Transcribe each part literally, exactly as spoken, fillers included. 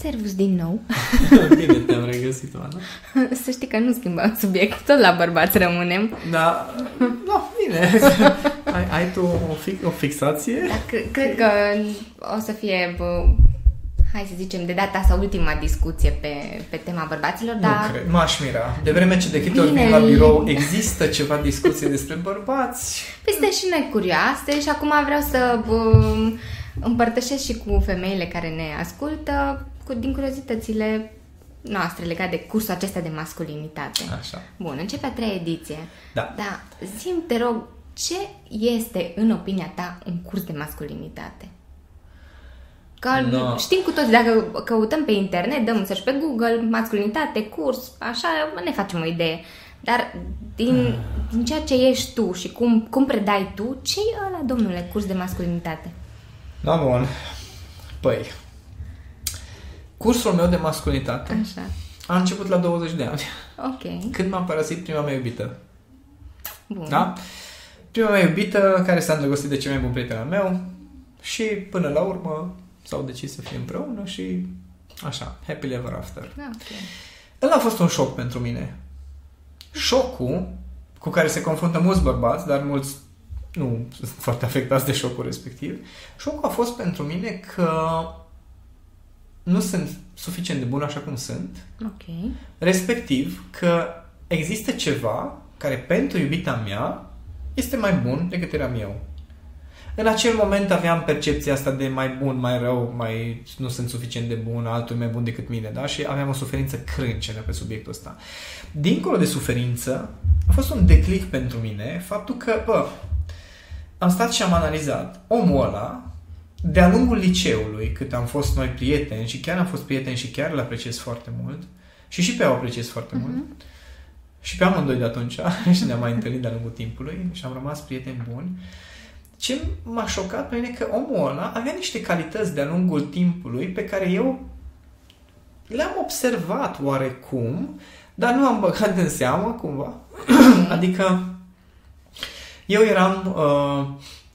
Servus din nou! Bine te-am regăsit, Oana. Să știi că nu schimbăm subiect, tot la bărbați rămânem. Da, da, bine. Ai, ai tu o, fi, o fixație? Da, cred, cred că o să fie, bă, hai să zicem, de data asta ultima discuție pe, pe tema bărbaților, dar... Nu cred, m-aș mira. De vreme ce de câte ori vin la birou există ceva discuție despre bărbați. Păi suntem și noi curioase și acum vreau să bă, împărtășesc și cu femeile care ne ascultă cu, din curiozitățile noastre legate de cursul acesta de masculinitate. Așa. Bun, începe a treia ediție. Da. Da, zi-mi, te rog, ce este, în opinia ta, un curs de masculinitate? Că no. Știm cu toți, dacă căutăm pe internet, dăm un search pe Google, masculinitate, curs, așa, ne facem o idee. Dar din, din ceea ce ești tu și cum, cum predai tu, ce-i ăla, domnule, curs de masculinitate? Da, bun. Păi, cursul meu de masculinitate Așa. a început la douăzeci de ani. Ok. Când m-a părăsit prima mea iubită. Bun. Da? Prima mea iubită care s-a îndrăgostit de cel mai bun prieten al meu și până la urmă s-au decis să fie împreună și așa, happily ever after. Ok. Ăla a fost un șoc pentru mine. Șocul cu care se confruntă mulți bărbați, dar mulți nu sunt foarte afectați de șocul respectiv. Șocul a fost pentru mine că nu sunt suficient de bun așa cum sunt. Ok. Respectiv că există ceva care pentru iubita mea este mai bun decât eram eu. În acel moment aveam percepția asta de mai bun, mai rău, mai nu sunt suficient de bun, altul e mai bun decât mine, da? Și aveam o suferință crâncenă pe subiectul ăsta. Dincolo de suferință, a fost un declic pentru mine faptul că, bă, am stat și am analizat omul ăla de-a lungul liceului, cât am fost noi prieteni și chiar am fost prieteni și chiar îl apreciez foarte mult și și pe ea o apreciez foarte uh-huh. mult și pe amândoi de atunci și ne-am mai întâlnit de-a lungul timpului și am rămas prieteni buni. Ce m-a șocat pe mine că omul ăla avea niște calități de-a lungul timpului pe care eu le-am observat oarecum, dar nu am băgat în seamă cumva. Adică eu eram uh,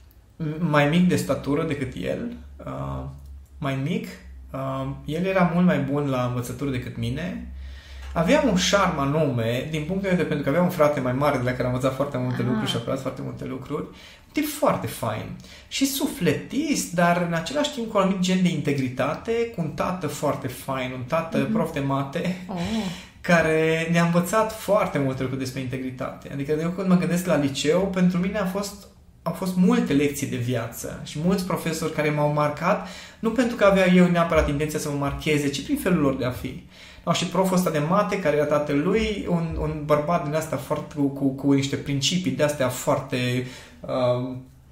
mai mic de statură decât el, uh, mai mic, uh, el era mult mai bun la învățătură decât mine, aveam un șarm anume, din punct de vedere, pentru că aveam un frate mai mare de la care am învățat foarte multe ah. lucruri și a aflat foarte multe lucruri, un tip foarte fain și sufletist, dar în același timp cu un anumit gen de integritate, cu un tată foarte fain, un tată mm-hmm. prof de mate, oh. care ne-a învățat foarte multe lucruri despre integritate. Adică eu când mă gândesc la liceu, pentru mine a fost au fost multe lecții de viață și mulți profesori care m-au marcat, nu pentru că avea eu neapărat intenția să mă marcheze, ci prin felul lor de a fi. No, și proful ăsta de mate, care era tatălui, un, un bărbat din asta foarte, cu, cu, cu niște principii de astea foarte uh,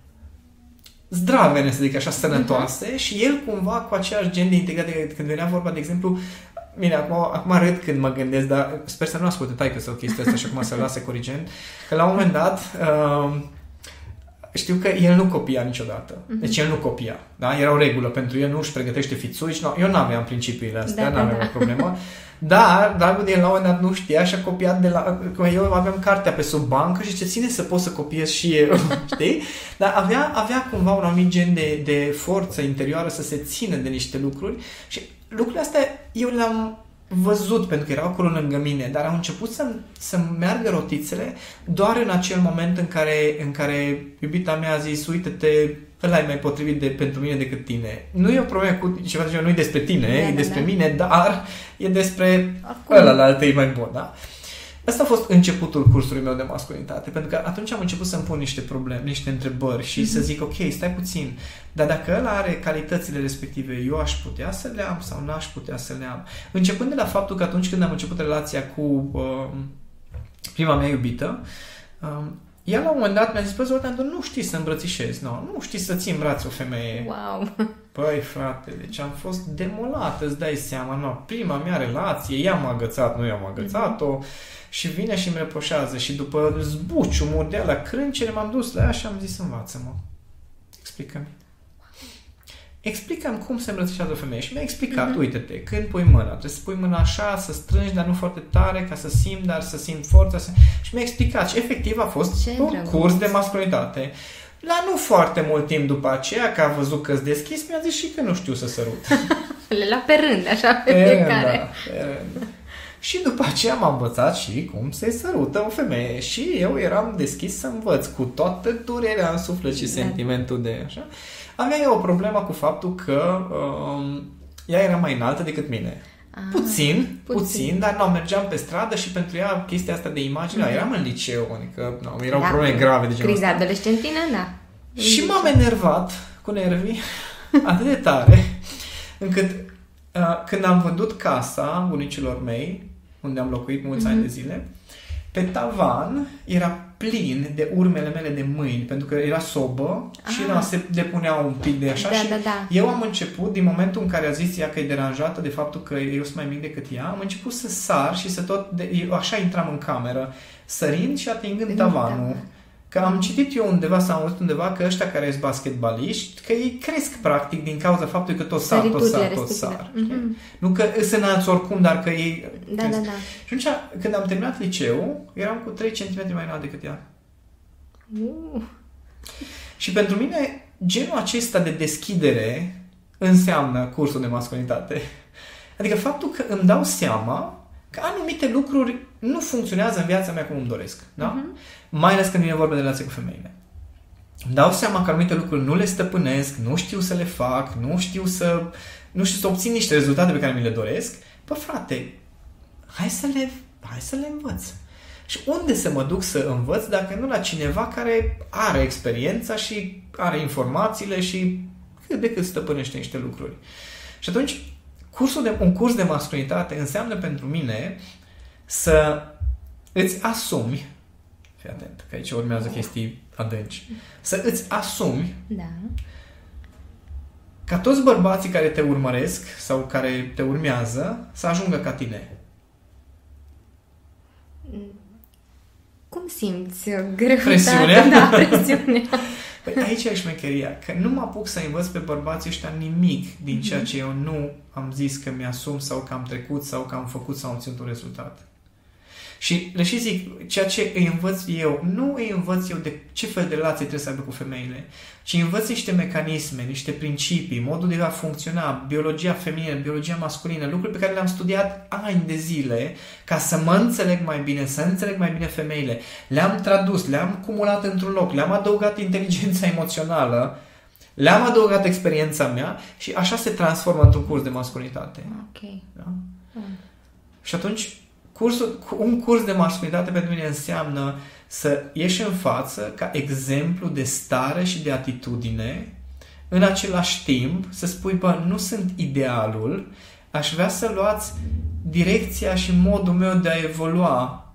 zdrave, să zic așa, sănătoase, uh-huh. și el cumva cu aceeași gen de integritate, când venea vorba, de exemplu, bine, acum, acum râd când mă gândesc, dar sper să nu asculte taică sau chestia asta și acum să-l lase corigent, că la un moment dat uh, știu că el nu copia niciodată. Uh-huh. Deci el nu copia. Da? Era o regulă pentru el, nu își pregătește fițuși. No, eu n-aveam principiile astea, da, n-aveam da, da. o problemă. Dar, dragul de el la un moment dat nu știa și a copiat de la... Că eu aveam cartea pe sub bancă și ce ține să pot să copiez și eu. Știi? Dar avea, avea cumva un anumit gen de, de forță interioară să se țină de niște lucruri și lucrurile astea eu le-am văzut pentru că erau acolo lângă mine, dar au început să, să meargă rotițele doar în acel moment în care, în care iubita mea a zis, uite-te, ăla e mai potrivit de, pentru mine decât tine. Nu e o problemă cu ceva de genul, nu e despre tine, da, e da, despre da. mine, dar e despre ăla la altă e mai bun, da? Asta a fost începutul cursului meu de masculinitate, pentru că atunci am început să-mi pun niște probleme, niște întrebări și mm-hmm. să zic, ok, stai puțin, dar dacă ăla are calitățile respective, eu aș putea să le am sau n-aș putea să le am? Începând de la faptul că atunci când am început relația cu uh, prima mea iubită, uh, ea la un moment dat mi-a zis, bă, Zoltan, tu nu știi să îmbrățișezi, no, nu știi să ții în brațe o femeie. Wow! Păi, frate, deci am fost demolat, îți dai seama, no, prima mea relație, ea m-a agățat, nu eu am agățat-o, mm-hmm. și vine și îmi reproșează și după zbuciumul de la crâncere m-am dus la ea și am zis, învață-mă, explică-mi. Explică-mi cum se îmbrățișează o femeie. Și mi-a explicat, mm-hmm. uite-te, când pui mâna, trebuie să pui mâna așa, să strângi, dar nu foarte tare, ca să simt, dar să simt forța. Să... Și mi-a explicat și efectiv a fost ce un drăguț. Curs de masculinitate. La nu foarte mult timp după aceea, că a văzut că-s deschis, mi-a zis și că nu știu să sărut. Le la pe rând, așa, pe, pe fiecare. Rând, da, pe rând. Și după aceea am învățat și cum se sărută o femeie. Și eu eram deschis să învăț cu toată durerea în suflet și da. Sentimentul de așa. Avea eu o problemă cu faptul că um, ea era mai înaltă decât mine. Ah, puțin, puțin, puțin, dar nu, mergeam pe stradă și pentru ea chestia asta de imagine, mm-hmm. eram în liceu, adică nu, erau da, probleme grave de genul criza adolescentină, da. Și m-am enervat cu nervii atât de tare, încât uh, când am vândut casa bunicilor mei, unde am locuit mulți mm-hmm. ani de zile, pe tavan era plin de urmele mele de mâini, pentru că era sobă ah. și na, se depunea un pic de așa da, și da, da. eu am început, din momentul în care a zis ea că e deranjată de faptul că eu sunt mai mic decât ea, am început să sar și să tot, de, eu așa intram în cameră, sărind și atingând de tavanul. Da. Că am citit eu undeva sau am auzit undeva că ăștia care sunt basketbaliști, că ei cresc practic din cauza faptului că tot sar, tot sar, tot sar. Mm-hmm. Nu că sunt înalți oricum, dar că ei da, da, da. Și atunci, când am terminat liceu, eram cu trei centimetri mai înalt decât ea. Uh. Și pentru mine, genul acesta de deschidere înseamnă cursul de masculinitate. Adică faptul că îmi dau seama că anumite lucruri nu funcționează în viața mea cum îmi doresc. Da? Uh-huh. Mai ales când vine vorba de relație cu femeile. Îmi dau seama că anumite lucruri nu le stăpânesc, nu știu să le fac, nu știu să, nu știu să obțin niște rezultate pe care mi le doresc. Pă, frate, hai să le, hai să le învăț. Și unde să mă duc să învăț dacă nu la cineva care are experiența și are informațiile și cât de cât stăpânește niște lucruri. Și atunci, cursul de, un curs de masculinitate înseamnă pentru mine să îți asumi, fii atent, că aici urmează chestii adânci, să îți asumi da. Ca toți bărbații care te urmăresc sau care te urmează să ajungă ca tine. Cum simți greutatea? Presiunea? Da, presiunea. Păi aici e șmecheria, că nu mă apuc să învăț pe bărbații ăștia nimic din ceea ce eu nu am zis că mi-asum sau că am trecut sau că am făcut sau am ținut un rezultat. Și le și zic, ceea ce îi învăț eu, nu îi învăț eu de ce fel de relație trebuie să aibă cu femeile, ci îi învăț niște mecanisme, niște principii, modul de a funcționa, biologia feminină, biologia masculină, lucruri pe care le-am studiat ani de zile ca să mă înțeleg mai bine, să înțeleg mai bine femeile. Le-am tradus, le-am cumulat într-un loc, le-am adăugat inteligența emoțională, le-am adăugat experiența mea și așa se transformă într-un curs de masculinitate. Ok. Da? Mm. Și atunci Cursul, un curs de masculinitate pentru mine înseamnă să ieși în față ca exemplu de stare și de atitudine, în același timp să spui, bă, nu sunt idealul, aș vrea să luați direcția și modul meu de a evolua,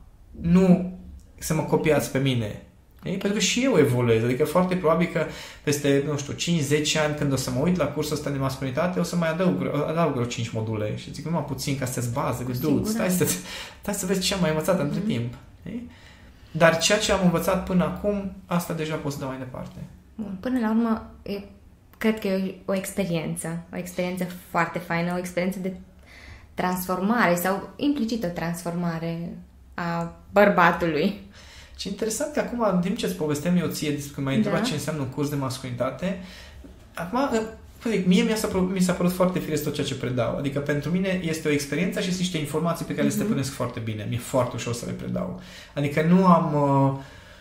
nu să mă copiați pe mine. Ei? Pentru că și eu evoluez, adică foarte probabil că peste, nu știu, cinci zece ani când o să mă uit la cursul ăsta de masculinitate, o să mai adaug, adaug vreo cinci module și zic, numai puțin ca să-ți bază, că dude, stai să, stai să vezi ce am mai învățat mm-hmm. între timp. Ei? Dar ceea ce am învățat până acum, asta deja pot să dau mai departe. Bun, până la urmă, e, cred că e o experiență, o experiență foarte faină, o experiență de transformare sau implicit o transformare a bărbatului. Și interesant că acum, în timp ce îți povesteam eu ție despre că m-ai întrebat da. ce înseamnă un curs de masculinitate, acum, zic, mie mi s-a, părut, mi s-a părut foarte firesc tot ceea ce predau. Adică pentru mine este o experiență și sunt niște informații pe care mm-hmm. le stăpânesc foarte bine. Mi-e foarte ușor să le predau. Adică nu am uh,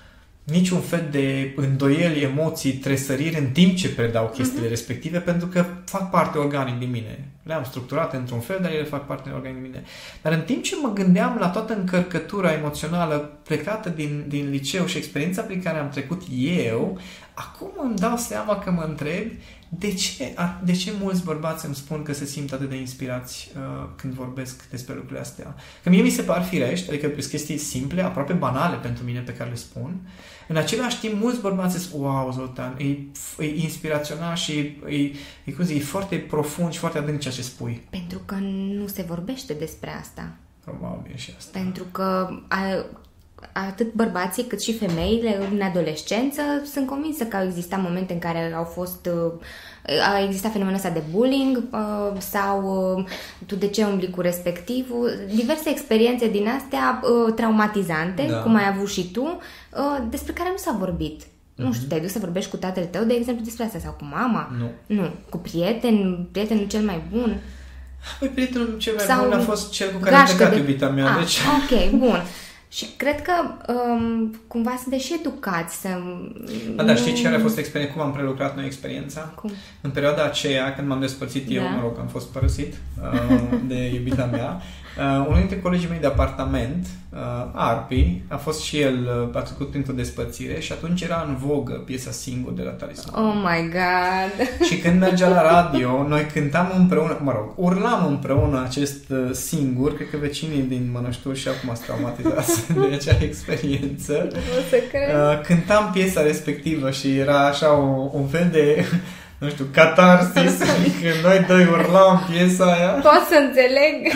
niciun fel de îndoieli, emoții, tresăriri în timp ce predau chestiile mm-hmm. respective, pentru că fac parte organic din mine. Le-am structurat într-un fel, dar ele fac parte organic din mine. Dar în timp ce mă gândeam la toată încărcătura emoțională plecată din, din liceu și experiența prin care am trecut eu, acum îmi dau seama că mă întreb de ce, de ce mulți bărbați îmi spun că se simt atât de inspirați uh, când vorbesc despre lucrurile astea. Că mie mi se par firești, adică sunt chestii simple, aproape banale pentru mine pe care le spun. În același timp, mulți bărbați zic, wow, Zoltan, e, e inspirațional și e, e, cum zic, e foarte profund și foarte adânc ceea ce spui. Pentru că nu se vorbește despre asta. Probabil și asta. Pentru că a, atât bărbații cât și femeile în adolescență sunt convinsă că au existat momente în care au fost a existat fenomenul ăsta de bullying sau tu de ce umbli cu respectivul, diverse experiențe din astea traumatizante, da. Cum ai avut și tu, despre care nu s-a vorbit. Mm-hmm. Nu știu, te-ai dus să vorbești cu tatăl tău, de exemplu, despre asta sau cu mama? Nu. Nu. Cu prieten, prietenul cel mai bun? Păi prietenul cel mai Sau bun a fost cel cu care am plecat de... iubita mea. Ah, deci... ok, bun. Și cred că um, cumva sunteți și educați să... Da, dar știi care a fost experiența? Cum am prelucrat noi experiența? Cum? În perioada aceea, când m-am despărțit eu, da. mă rog, am fost părăsit uh, de iubita mea, uh, unul dintre colegii mei de apartament, uh, Arpi, a fost și el, uh, a trecut printr-o despărțire și atunci era în vogă piesa Singur de la Talisman. Oh my God! Și când mergea la radio, noi cântam împreună, mă rog, urlam împreună acest uh, Singur, cred că vecinii din Mănăștur și acum sunt traumatizați de acea experiență. O să cred. Uh, cântam piesa respectivă și era așa o, un fel de, nu știu, catarsis, când noi doi urlam piesa aia. Pot să înțeleg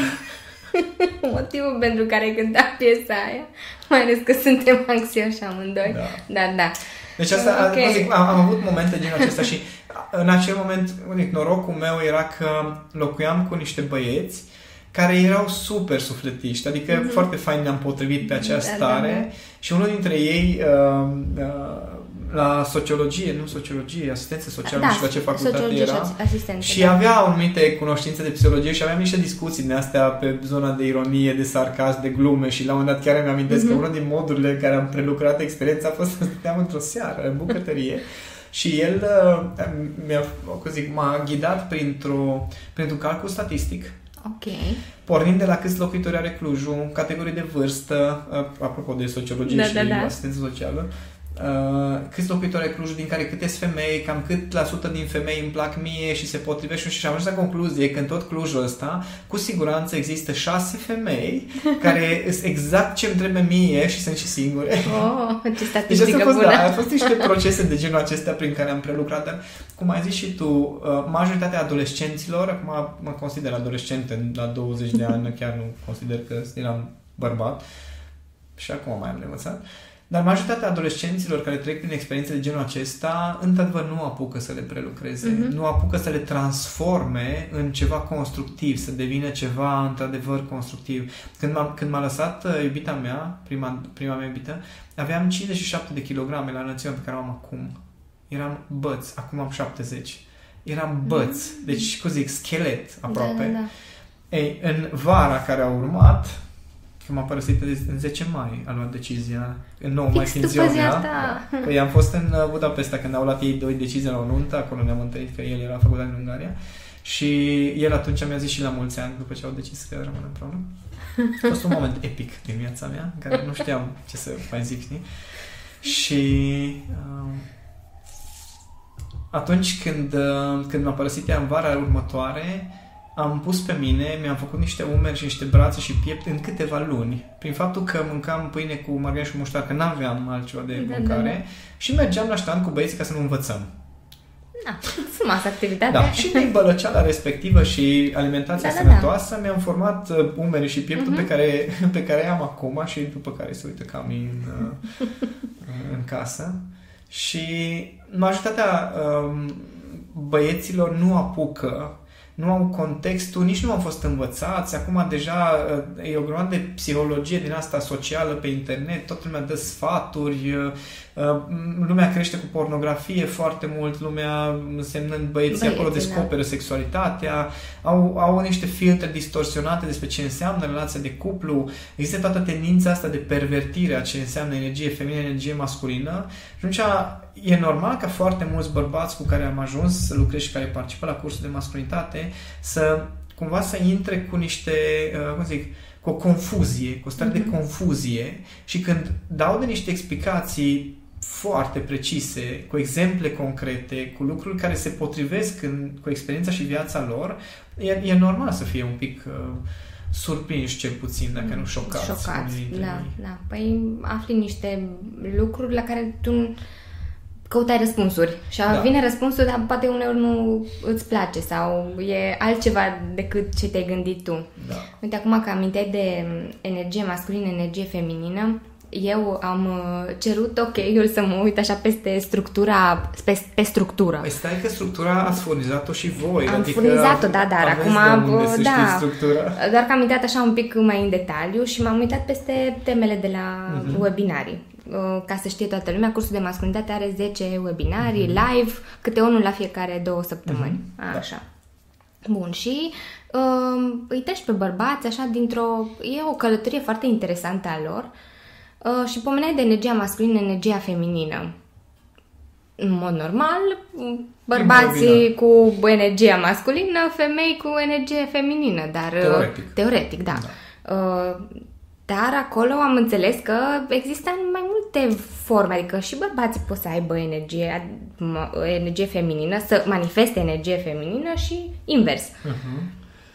motivul pentru care cântam piesa aia, mai ales că suntem anxioși amândoi. Da, da. da. Deci asta, okay. zic, am, am avut momente din acesta și în acel moment, unic, norocul meu era că locuiam cu niște băieți care erau super sufletiști, adică mm-hmm. foarte fain ne-am potrivit pe acea stare da, da, da. Și unul dintre ei uh, uh, la sociologie, nu sociologie, asistență socială, da, și la ce facultate era și da. avea anumite cunoștințe de psihologie și aveam niște discuții din astea pe zona de ironie, de sarcasm, de glume și la un moment dat chiar îmi amintesc mm-hmm. că unul din modurile în care am prelucrat experiența a fost să stăteam într-o seară în bucătărie și el uh, mi-a, cum zic, m-a ghidat printr-o, printr-un calcul statistic. Ok. Pornind de la câți locuitori are Clujul, categorii de vârstă, apropo de sociologie da, și da, da. asistență socială, uh, câți locuitori are Clujul, din care câte femei, cam cât la sută din femei îmi plac mie și se potrivește și am ajuns la concluzie că în tot Clujul ăsta, cu siguranță există șase femei care sunt exact ce îmi trebuie mie și sunt și singure. Oh, ce statistică deci fost, bună! Da, au fost niște procese de genul acestea prin care am prelucrat, dar cum ai zis și tu, majoritatea adolescenților, acum mă consider adolescent la douăzeci de ani, chiar nu consider că eram bărbat și acum mai am de învățat, dar majoritatea adolescenților care trec prin experiențe de genul acesta, într-adevăr nu apucă să le prelucreze, mm-hmm. nu apucă să le transforme în ceva constructiv, să devină ceva într-adevăr constructiv. Când m-a, când m-a lăsat iubita mea, prima, prima mea iubită, aveam cincizeci și șapte de kilograme la înălțimea pe care o am acum. Eram băț, acum am șaptezeci. Eram băț, mm-hmm. deci, cum zic, schelet aproape. Da, da, da. Ei, în vara care a urmat, când m-a părăsit în zece mai, a luat decizia, în nouă mai fiind ziua mea. Păi am fost în Budapesta când au luat ei doi decizii la o nuntă, acolo ne-am întâlnit că el era făcut în Ungaria și el atunci mi-a zis și la mulți ani după ce au decis că rămân împreună. A fost un moment epic din viața mea, în care nu știam ce să mai zic, știi? Și uh, atunci când, uh, când m-a părăsit ea în vara următoare, am pus pe mine, mi-am făcut niște umeri și niște brațe și piept în câteva luni. Prin faptul că mâncam pâine cu margarină și muștar, că n-aveam altceva de da, mâncare, da, da. și mergeam la ștand cu băieții ca să nu învățăm. Da, frumoasă activitate. Da, și din bălăceala respectivă și alimentația da, sănătoasă da, da. mi-am format umerii și pieptul uh-huh. pe care, pe care am acum și după care se uită cam în, în casă. Și majoritatea um, băieților nu apucă, nu au contextul, nici nu au fost învățați. Acum deja e o grămadă de psihologie din asta socială pe internet, toată lumea dă sfaturi, lumea crește cu pornografie foarte mult, lumea însemnând băieții Băieți, acolo descoperă da. sexualitatea, au, au niște filtre distorsionate despre ce înseamnă relația de cuplu, există toată tendința asta de pervertire a ce înseamnă energie feminină, energie masculină și atunci e normal ca foarte mulți bărbați cu care am ajuns să lucrez și care participă la cursul de masculinitate să cumva să intre cu niște, uh, cum zic, cu o confuzie, cu o stare mm-hmm. de confuzie și când dau de niște explicații foarte precise, cu exemple concrete, cu lucruri care se potrivesc în, cu experiența și viața lor, e, e normal să fie un pic uh, surprinși cel puțin, dacă nu șocați. Șocați, da, da. Păi afli niște lucruri la care tu căutai răspunsuri și da. vine răspunsul, dar poate uneori nu îți place sau e altceva decât ce te-ai gândit tu. Da. Uite, acum că aminteai de energie masculină, energie feminină, eu am cerut, ok, eu să mă uit așa peste structura, pe, pe structură. Păi stai că structura ați furnizat-o și voi. Am adică furnizat-o, da, dar acum, da, structura. Doar că am uitat așa un pic mai în detaliu și m-am uitat peste temele de la uh-huh. webinarii. Ca să știe toată lumea, cursul de masculinitate are zece webinarii, uh-huh. live, câte unul la fiecare două săptămâni. Uh-huh. Așa. Bun, și uh, îi treci pe bărbați așa dintr-o... E o călătorie foarte interesantă a lor uh, și pomeneai de energia masculină, energia feminină. În mod normal, bărbații cu energia masculină, femei cu energie feminină, dar... Teoretic. Teoretic, da. da. Uh, dar acolo am înțeles că există mai multe forme, adică și bărbații pot să aibă energie, energie feminină, să manifeste energie feminină și invers. Uh-huh.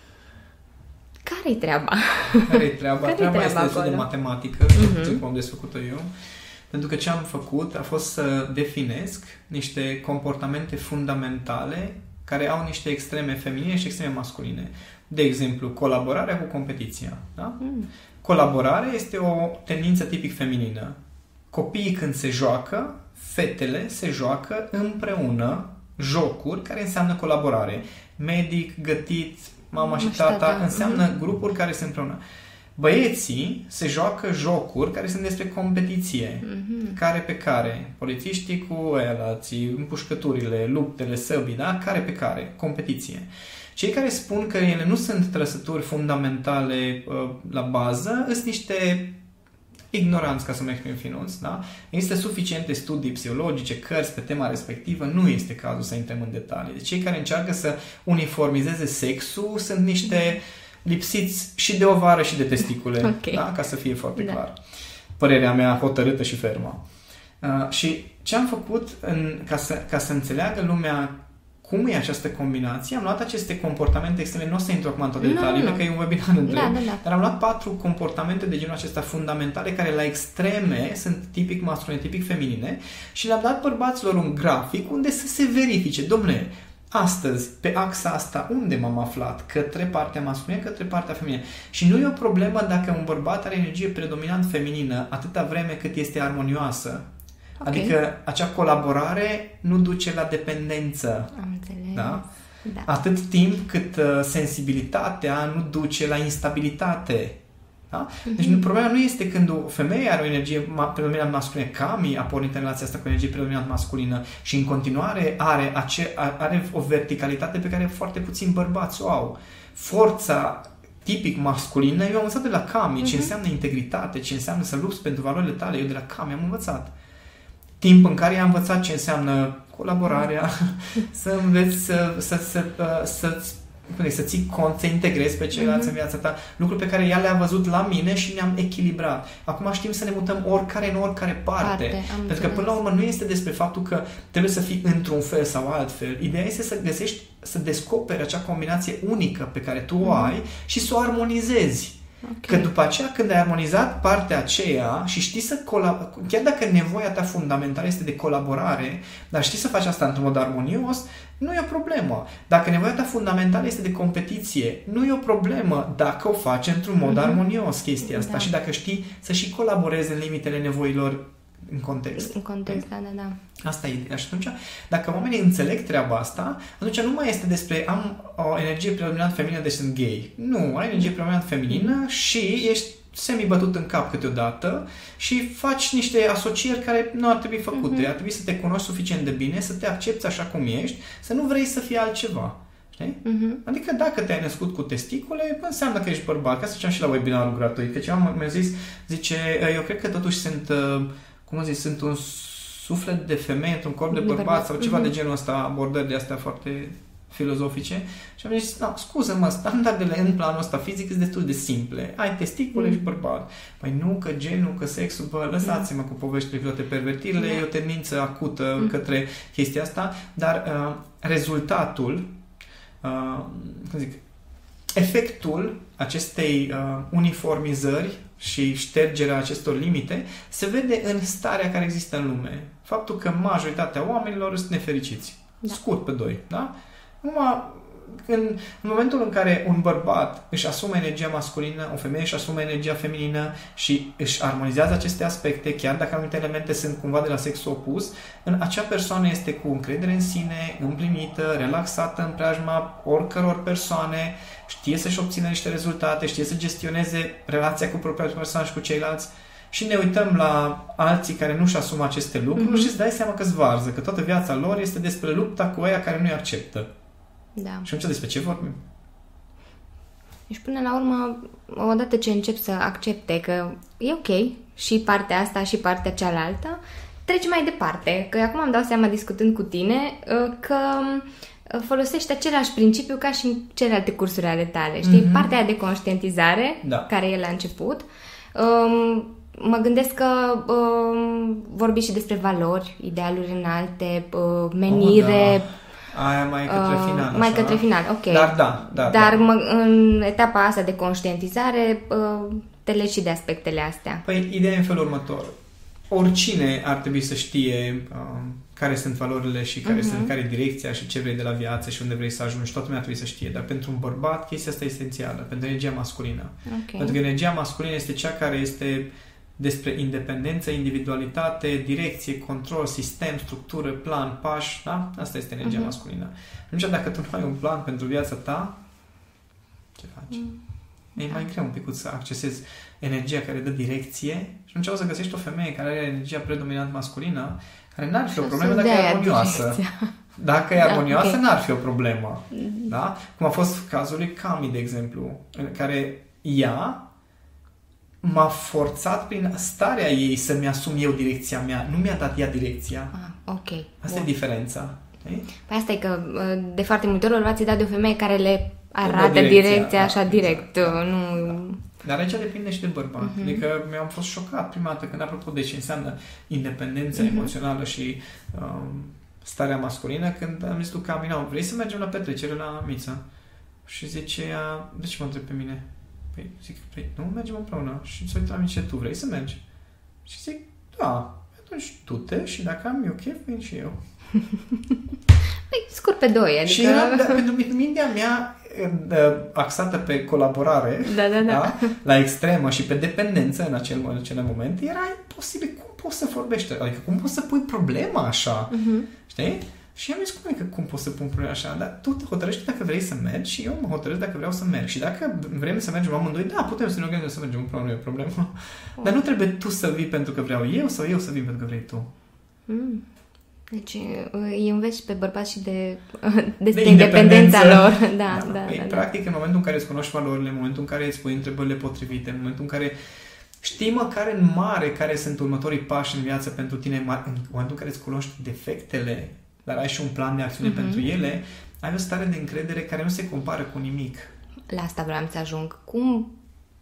Care-i treaba? Care-i treaba? Care-i treaba, treaba este destul de matematică, uh-huh. ce cum am desfăcut-o eu. Pentru că ce am făcut a fost să definesc niște comportamente fundamentale care au niște extreme feminine și extreme masculine. De exemplu, colaborarea cu competiția. Da? Mm. Colaborarea este o tendință tipic feminină. Copiii când se joacă, fetele se joacă împreună jocuri care înseamnă colaborare. Medic, gătit, mama și tata, tata. înseamnă mm. grupuri care sunt împreună. Băieții se joacă jocuri care sunt despre competiție. Mm-hmm. Care pe care. Polițiștii cu ăialații, împușcăturile, luptele, săbii, da? Care pe care. Competiție. Cei care spun că ele nu sunt trăsături fundamentale uh, la bază, sunt niște ignoranți, ca să mă exprim finuț, da? Există suficiente studii psihologice, cărți pe tema respectivă, nu este cazul să intrăm în detalii. Deci cei care încearcă să uniformizeze sexul sunt niște lipsiți și de ovară și de testicule, okay. da? Ca să fie foarte da. clar. Părerea mea hotărâtă și fermă. Uh, și ce am făcut în, ca, să, ca să înțeleagă lumea cum e această combinație, am luat aceste comportamente extreme, nu o să intru acum în toate detaliile, că e un webinar întreg, da, da, da. dar am luat patru comportamente de genul acesta fundamentale, care la extreme sunt tipic masculine, tipic feminine, și le-am dat bărbaților un grafic unde să se verifice, dom'le, astăzi, pe axa asta, unde m-am aflat? Către partea masculină, către partea feminină. Și nu e o problemă dacă un bărbat are energie predominant feminină atâta vreme cât este armonioasă. Okay. Adică acea colaborare nu duce la dependență. Am înțeles. Da? Da. Atât timp cât uh, sensibilitatea nu duce la instabilitate. Da? Mm-hmm. Deci problema nu este când o femeie are o energie predominant masculină, Cami a pornit în relația asta cu energie predominant masculină și în continuare are, ace- are o verticalitate pe care foarte puțini bărbați o au. Forța tipic masculină, eu am învățat de la Cami mm-hmm. ce înseamnă integritate, ce înseamnă să lupți pentru valorile tale. Eu de la Cami am învățat. Timp în care i-am învățat ce înseamnă colaborarea, să înveți să, să, să, să, să, să ții cont, să integrezi pe ceilalți mm-hmm. în viața ta, lucruri pe care ea le-a văzut la mine și ne-am echilibrat. Acum știm să ne mutăm oricare în oricare parte. parte Pentru că până la urmă nu este despre faptul că trebuie să fii într-un fel sau altfel. Ideea este să găsești, să descoperi acea combinație unică pe care tu mm-hmm. o ai și să o armonizezi. Okay. Că după aceea, când ai armonizat partea aceea și știi să colaborezi, chiar dacă nevoia ta fundamentală este de colaborare, dar știi să faci asta într-un mod armonios, nu e o problemă. Dacă nevoia ta fundamentală este de competiție, nu e o problemă dacă o faci într-un mod mm-hmm. armonios chestia asta da. și dacă știi să și colaborezi în limitele nevoilor în context. În context, da, da, da. Asta e ideea. Și atunci, dacă oamenii înțeleg treaba asta, atunci nu mai este despre am o energie predominant feminină, deci sunt gay. Nu, ai energie predominant feminină și ești semi-bătut în cap câteodată și faci niște asocieri care nu ar trebui făcute. Uh-huh. Ar trebui să te cunoști suficient de bine, să te accepți așa cum ești, să nu vrei să fii altceva. Știi? Uh-huh. Adică dacă te-ai născut cu testicule, înseamnă că ești bărbat. Ca să ziceam și la webinarul gratuit, că ceva mi-a zis, zice, eu cred că totuși sunt... cum zic, sunt un suflet de femeie într-un corp de bărbat sau ceva mm-hmm. de genul ăsta, abordări de astea foarte filozofice. Și am zis, no, scuză-mă, standardele în planul ăsta fizic sunt destul de simple. Ai testicule mm. și bărbat. Păi nu, că genul, că sexul, bă, lăsați-mă cu povești private pervertirile, yeah. e o tendință acută mm. către chestia asta, dar uh, rezultatul, uh, cum zic, efectul acestei uh, uniformizări și ștergerea acestor limite se vede în starea care există în lume. Faptul că majoritatea oamenilor sunt nefericiți. Da. Scurt pe doi. Da? Numai în, în momentul în care un bărbat își asumă energia masculină, o femeie își asumă energia feminină și își armonizează aceste aspecte, chiar dacă anumite elemente sunt cumva de la sexul opus, în acea persoană este cu încredere în sine, împlinită, relaxată în preajma oricăror persoane, știe să-și obțină niște rezultate, știe să gestioneze relația cu propria persoană și cu ceilalți. Și ne uităm la alții care nu-și asumă aceste lucruri mm-hmm. și îți dai seama că-s varză, că toată viața lor este despre lupta cu aia care nu-i acceptă. Da. Și atunci despre ce vorbim? Deci până la urmă, odată ce încep să accepte că e ok și partea asta și partea cealaltă, treci mai departe. Că acum îmi dau seama, discutând cu tine, că folosești același principiu ca și în celelalte cursuri ale tale. Știi? Mm-hmm. Partea de conștientizare, da. care e la început. Mă gândesc că vorbi și despre valori, idealuri înalte, menire... Oh, da. Aia mai către final. Mai așa? către final, ok. Dar da, da. Dar da. Mă, în etapa asta de conștientizare te legi și de aspectele astea. Păi, ideea e în felul următor. Oricine ar trebui să știe uh, care sunt valorile și care, uh-huh. sunt, care e direcția și ce vrei de la viață și unde vrei să ajungi. Toată lumea trebuie să știe. Dar pentru un bărbat, chestia asta e esențială. Pentru energia masculină. Okay. Pentru că energia masculină este cea care este despre independență, individualitate, direcție, control, sistem, structură, plan, pași, da? Asta este energia uh-huh. masculină. Atunci, dacă tu nu ai un plan pentru viața ta, ce faci? Mm. E mai greu un pic să accesezi energia care dă direcție și atunci o să găsești o femeie care are energia predominant masculină, care n-ar fi o problemă dacă e armonioasă. Direcția. Dacă e armonioasă, da, okay. n-ar fi o problemă. Da? Cum a fost cazul lui Cami, de exemplu, în care ea m-a forțat prin starea ei să-mi asum eu direcția mea. Nu mi-a dat ea direcția. Ah, ok. Asta Bun. e diferența. Ei? Păi asta e că de foarte multe ori bărbații dau de o femeie care le arată direcția, direcția așa exact, direct. Da, nu... da. Dar aici depinde și de bărbat. Uh-huh. Adică mi-am fost șocat prima dată când apropo de ce înseamnă independența uh-huh. emoțională și um, starea masculină, când am zis lui Camina, vrei să mergem la petrecere la Mița? Și zice ea, de ce mă întreb pe mine? Păi zic, păi, nu mergem împreună. Și se uită la mine, ce tu vrei să mergi? Și zic, da, atunci du-te și dacă am eu chef, vin și eu. Păi, scurt pe doi, adică... Și era, da, pentru mintea mea axată pe colaborare, da, da, da. Da, la extremă și pe dependență în acel, în acel moment, era imposibil. Cum poți să vorbești? Adică cum poți să pui problema așa? Uh-huh. Știi? Și am zis, cum, că, cum poți să pun problema așa? Dar tu te hotărăști dacă vrei să mergi și eu mă hotărăști dacă vreau să merg. Și dacă vrem să mergem amândoi, da, putem să ne organizăm să mergem împreună, nu e o problemă. Oh. Dar nu trebuie tu să vii pentru că vreau eu sau eu să vin pentru că vrei tu. Mm. Deci îi înveți pe bărbați și de, de, de independența lor. Da, da, da, păi, da, practic, în momentul în care îți cunoști valorile, în momentul în care îți pui întrebările potrivite, în momentul în care știi măcar în mare care sunt următorii pași în viață pentru tine, în momentul în care îți cunoști defectele, dar ai și un plan de acțiune uh-huh. pentru ele, ai o stare de încredere care nu se compară cu nimic. La asta vreau să ajung. Cum...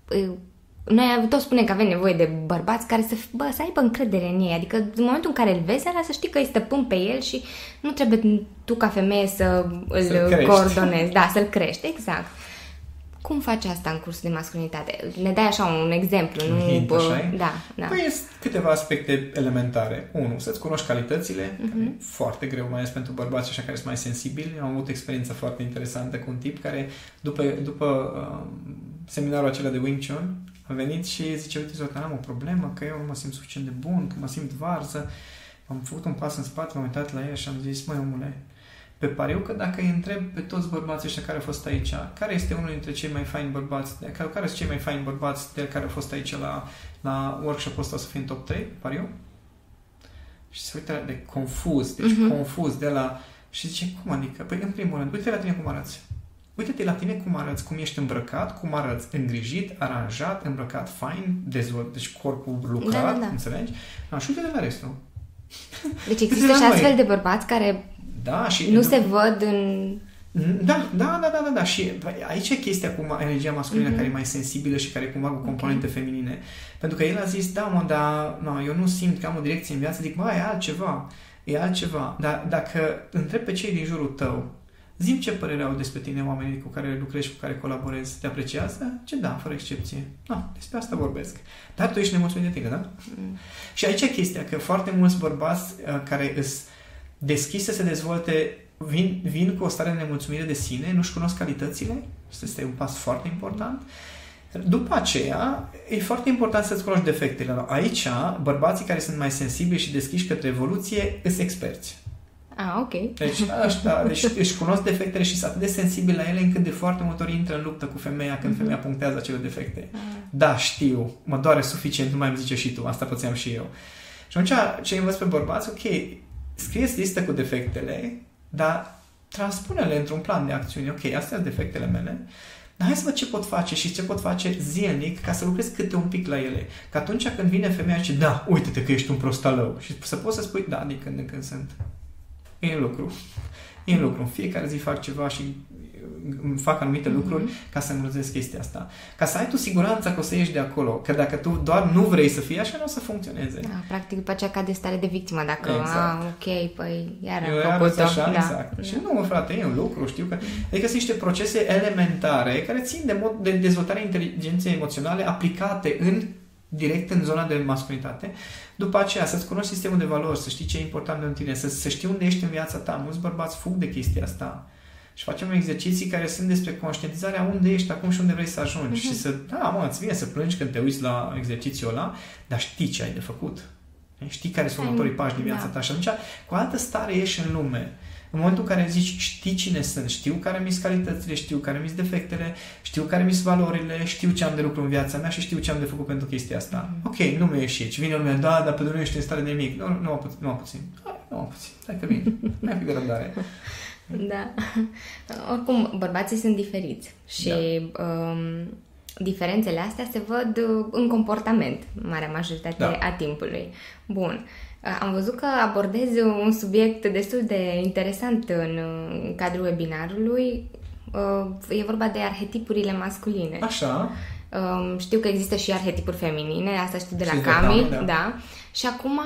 Noi tot spunem că avem nevoie de bărbați care să, bă, să aibă încredere în ei. Adică în momentul în care îl vezi, ăla să știi că îi stăpân pe el și nu trebuie tu ca femeie să îl coordonezi. Da, să-l crești, exact. Cum faci asta în cursul de masculinitate? Ne dai așa un exemplu, nu? Hint, așa da, da. Păi sunt câteva aspecte elementare. Unu, să-ți cunoști calitățile, uh-huh. care e foarte greu, mai ales pentru bărbați așa care sunt mai sensibili. Am avut o experiență foarte interesantă cu un tip care, după, după uh, seminarul acela de Wing Chun, a venit și zice, uite, Zoltan, am o problemă, că eu nu mă simt suficient de bun, că mă simt varză. Am făcut un pas în spate, m-am uitat la ea și am zis, măi, omule, pe pariu că dacă îi întreb pe toți bărbații ăștia care au fost aici, care este unul dintre cei mai faini bărbați, care, care sunt cei mai faini bărbați de care au fost aici la, la workshop-ul ăsta, o să fie în top trei, pariu? Și se uită de confuz, deci uh-huh. confuz de la... Și zice, cum adică? Păi, în primul rând, uite la tine cum arăți. Uite-te la tine cum arăți, cum ești îmbrăcat, cum arăți îngrijit, aranjat, îmbrăcat fain, dezvolt, deci corpul lucrat, da, da, da. Înțelegi? No, și uite-te la restul. Deci există și astfel de bărbați care da, și nu, nu se văd în... Da, da, da, da, da, da. Și aici e chestia cu energia masculină mm-hmm. care e mai sensibilă și care cumva cu componente okay. feminine. Pentru că el a zis, da, mă, dar no, eu nu simt că am o direcție în viață, zic, mă, e altceva, e altceva. Dar dacă întreb pe cei din jurul tău, zi-mi ce părere au despre tine oamenii cu care lucrezi, cu care colaborezi, te apreciază? Ce da, fără excepție. No, despre asta vorbesc. Dar tu ești nemulțumit de tine, da? Mm. Și aici e chestia, că foarte mulți bărbați uh, care îs deschiși să se dezvolte vin, vin cu o stare de nemulțumire de sine, nu-și cunosc calitățile. Asta este un pas foarte important. După aceea, e foarte important să-ți cunoști defectele. Aici, bărbații care sunt mai sensibili și deschiși către evoluție sunt experți. Ah, ok. Deci, așa, deci își cunosc defectele și sunt atât de sensibili la ele încât de foarte multe ori intră în luptă cu femeia când mm-hmm. femeia punctează acele defecte. Ah. Da, știu, mă doare suficient, nu mai îmi zice și tu, asta pățeam și eu. Și atunci, ce învăț pe bărbați, ok, scrieți listă cu defectele, dar transpune-le într-un plan de acțiune. Ok, astea sunt defectele mele, dar hai să văd ce pot face și ce pot face zilnic ca să lucrez câte un pic la ele. Că atunci când vine femeia și zice, da, uite-te că ești un prostalău. Și să poți să spui, da, din când în când sunt. E în lucru. E în lucru. În fiecare zi fac ceva și fac anumite lucruri mm-hmm. ca să îmbunătățesc chestia asta. Ca să ai tu siguranța că o să ieși de acolo. Că dacă tu doar nu vrei să fii așa, nu o să funcționeze. Da, practic după aceea cade stare de victimă. Dacă, exact. a, ok, păi iar am făcut-o. Așa, da. Exact. Da. Și nu, frate, e un lucru, știu că... Adică sunt niște procese elementare care țin de, mod, de dezvoltarea inteligenței emoționale aplicate în direct în zona de masculinitate. După aceea, să-ți cunoști sistemul de valori, să știi ce e important în tine, să, să știi unde ești în viața ta. Mulți bărbați fug de chestia asta. Și facem exerciții care sunt despre conștientizarea unde ești acum și unde vrei să ajungi. Uh-huh. Și să, da, mă, îți vine să plângi când te uiți la exercițiul ăla, dar știi ce ai de făcut. Știi care sunt următorii pași din viața da. ta. Și atunci, cu altă stare ieși în lume. În momentul în care zici, știi cine sunt, știu care mi-s calitățile, știu care mi-s defectele, știu care mi-s valorile, știu ce am de lucru în viața mea și știu ce am de făcut pentru chestia asta. Mm. Ok, nu mi-e ieșit. Și vine lumea, da, dar pe nu ești în stare de nimic. Nu, nu, nu, puțin, nu, puțin. Hai, nu, puțin. Hai că vin. Mai fi de răbdare. Da. Oricum, bărbații sunt diferiți și da. um, diferențele astea se văd în comportament, marea majoritate da. a timpului. Bun. Am văzut că abordezi un subiect destul de interesant în cadrul webinarului. E vorba de arhetipurile masculine. Așa. Știu că există și arhetipuri feminine, asta știu de la și Cami, de da. da. Și acum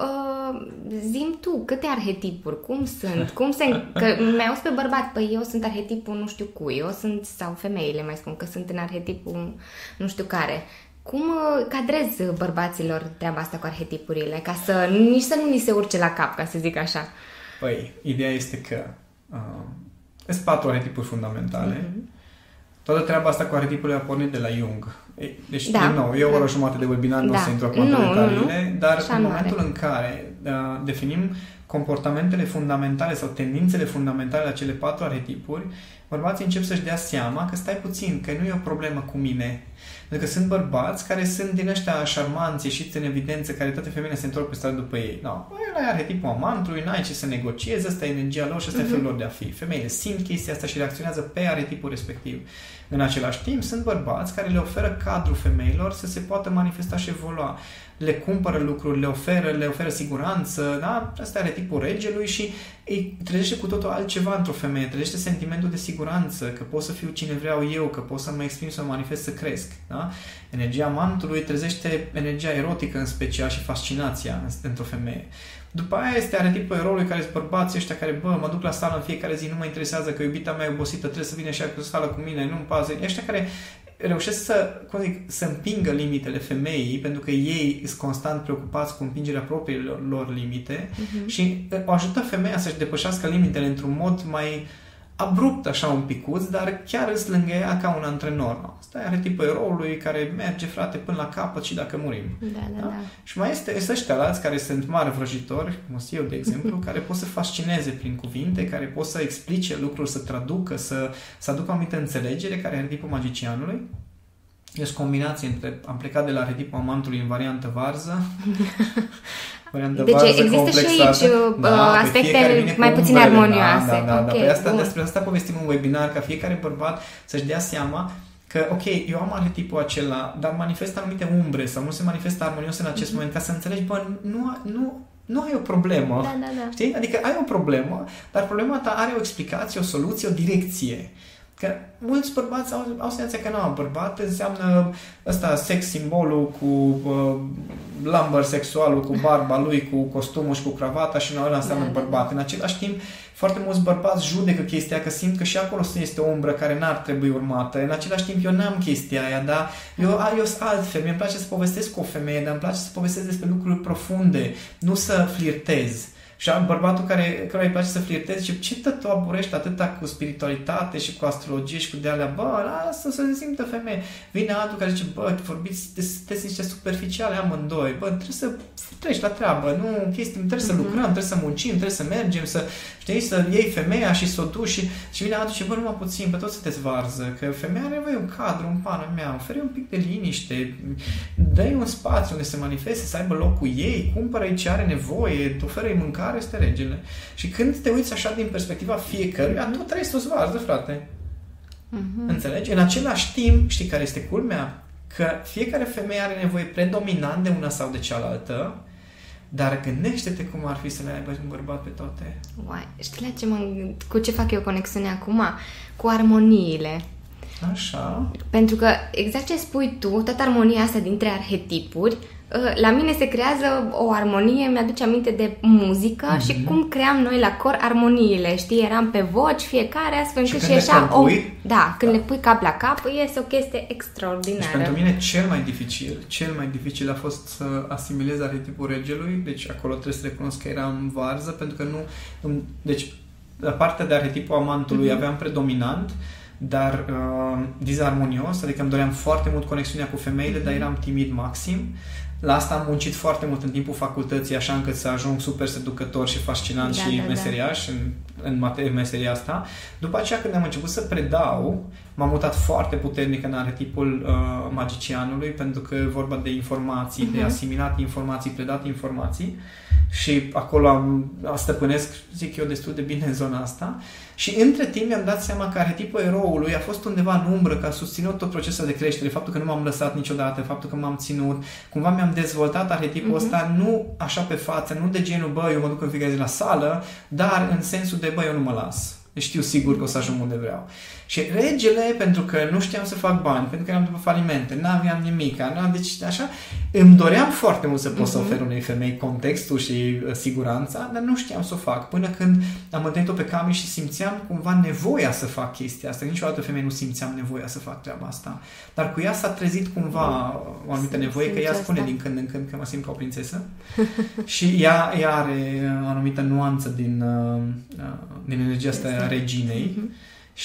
zi-mi tu, câte arhetipuri, cum sunt, cum se... Că mi-ai auzit pe bărbat, păi eu sunt arhetipul nu știu cui, eu sunt, sau femeile mai spun că sunt în arhetipul nu știu care. Cum cadrezi bărbaților treaba asta cu arhetipurile, ca să nici să nu ni se urce la cap, ca să zic așa? Păi, ideea este că uh, sunt patru arhetipuri fundamentale. Mm-hmm. Toată treaba asta cu arhetipurile a pornit de la Jung. Deci, da. din nou, e o oră jumătate de webinar, da. nu o să intru acum în detaliile, dar Așa în momentul are. în care uh, definim comportamentele fundamentale sau tendințele fundamentale la cele patru arhetipuri, bărbații încep să-și dea seama că stai puțin, că nu e o problemă cu mine. Pentru că sunt bărbați care sunt din ăștia șarmanți, ieșiți în evidență, care toate femeile se întorc pe stradă după ei. No, ăla e arhetipul amantului, n-ai ce să negociezi, ăsta e energia lor și ăsta uh-huh. e felul lor de a fi. Femeile simt chestia asta și reacționează pe arhetipul respectiv. În același timp, sunt bărbați care le oferă cadrul femeilor să se poată manifesta și evolua. Le cumpără lucruri, le oferă, le oferă siguranță, da? Asta e arhetipul regelui și îi trezește cu totul altceva într-o femeie, trezește sentimentul de siguranță, că pot să fiu cine vreau eu, că pot să mă exprim, să mă manifest, să cresc. Da? Energia amantului trezește energia erotică în special și fascinația într-o femeie. După aia este arhetipul eroului, care sunt bărbații ăștia care, bă, mă duc la sală în fiecare zi, nu mă interesează că iubita mea e obosită, trebuie să vină și ea cu sală cu mine, nu-mi pasă. Ăștia care reușesc să, cum zic, să împingă limitele femeii, pentru că ei sunt constant preocupați cu împingerea propriilor lor limite uh-huh. și o ajută femeia să-și depășească limitele într-un mod mai abrupt, așa un picuț, dar chiar îți lângă ea ca un antrenor. No? Asta e arhetipul eroului care merge, frate, până la capăt și dacă murim. Da, da, da. Da? Și mai este ăștia alți care sunt mari vrăjitori, cum sunt eu, de exemplu, care pot să fascineze prin cuvinte, care pot să explice lucruri, să traducă, să, să aducă o anumită înțelegere, care e arhetipul magicianului. Deci combinație între, am plecat de la arhetipul amantului în variantă varză, deci există și aici da, aspecte mai puțin umbrele, armonioase. Da, da, da, okay, da. Asta, despre asta povestim în webinar, ca fiecare bărbat să-și dea seama că, ok, eu am arhetipul acela, dar manifestă anumite umbre sau nu se manifestă armonios în acest mm-hmm. moment, ca să înțelegi, bă, nu, nu, nu ai o problemă. Da, da, da. Știi? Adică ai o problemă, dar problema ta are o explicație, o soluție, o direcție. Că mulți bărbați au, au senzația că nu, bărbat înseamnă ăsta, sex simbolul cu uh, lumber sexualul, cu barba lui, cu costumul și cu cravata și ăla înseamnă da, bărbat. Da, da. În același timp, foarte mulți bărbați judecă chestia, că simt că și acolo este o umbră care n-ar trebui urmată. În același timp, eu n-am chestia aia, dar eu, eu sunt altfel. Mie îmi place să povestesc cu o femeie, dar îmi place să povestesc despre lucruri profunde, nu să flirtez. Și bărbatul care, care îi place să flirteze și ce tot tu aburești atâta cu spiritualitate și cu astrologie și cu de-alea, bă, lasă să se simtă femeie. Vine altul care zice, bă, vorbiți, sunteți niște superficiale amândoi, bă, trebuie să treci la treabă, nu chestii, trebuie să lucrăm, trebuie să muncim, trebuie să mergem, să, știi, să iei femeia și să o duci și, și vine altul și bă, numai puțin, pe toți sunteți varză, că femeia are nevoie un cadru, un pană mea, oferi un pic de liniște, dă-i un spațiu unde se manifeste, să aibă loc cu ei, cumpără-i ce are nevoie, oferă-i mâncare, care este regele. Și când te uiți așa din perspectiva fiecăruia, tu trebuie să o varză, frate. Uh-huh. Înțelegi? În același timp, știi care este culmea? Că fiecare femeie are nevoie predominant de una sau de cealaltă, dar gândește-te cum ar fi să le aibă un bărbat pe toate. Uai, știi la ce mă, cu ce fac eu conexiune acum? Cu armoniile. Așa. Pentru că, exact ce spui tu, toată armonia asta dintre arhetipuri, la mine se creează o armonie, mi-aduce aminte de muzică mm-hmm. și cum cream noi la cor armoniile, știi? Eram pe voci fiecare, astfel încât și, și ieșea o... Da, când da. le pui cap la cap, iese o chestie extraordinară. Deci pentru mine cel mai dificil, cel mai dificil a fost să asimilez arhetipul regelui, deci acolo trebuie să recunosc că eram varză, pentru că nu... Deci, la partea de arhetipul amantului mm-hmm. aveam predominant, dar uh, disarmonios, adică îmi doream foarte mult conexiunea cu femeile, mm-hmm. dar eram timid maxim. La asta am muncit foarte mult în timpul facultății, așa încât să ajung super seducător și fascinant da, și da, meseriaș da. în, în, materie, în meseria asta. După aceea, când am început să predau, m-am mutat foarte puternic în arhetipul uh, magicianului, pentru că e vorba de informații, uh-huh. de asimilat informații, predat informații. Și acolo am, stăpânesc, zic eu, destul de bine în zona asta. Și între timp mi-am dat seama că arhetipul eroului a fost undeva în umbră, că a susținut tot procesul de creștere, faptul că nu m-am lăsat niciodată, faptul că m-am ținut, cumva mi-am dezvoltat arhetipul uh-huh. ăsta, nu așa pe față, nu de genul, bă, eu mă duc în fiecare zi la sală, dar în sensul de, bă, eu nu mă las. Știu sigur că o să ajung unde vreau. Și regele, pentru că nu știam să fac bani, pentru că eram după falimente, n-aveam nimic, n-am, deci așa, îmi doream foarte mult să pot uh-huh. să ofer unei femei contextul și uh, siguranța, dar nu știam să o fac. Până când am întâlnit-o pe Cami și simțeam cumva nevoia să fac chestia asta. Niciodată femeie nu simțeam nevoia să fac treaba asta. Dar cu ea s-a trezit cumva o anumită nevoie, că ea spune din când în când că mă simt ca o prințesă. Și ea, ea are o anumită nuanță din, uh, din energia asta a reginei. Uh-huh.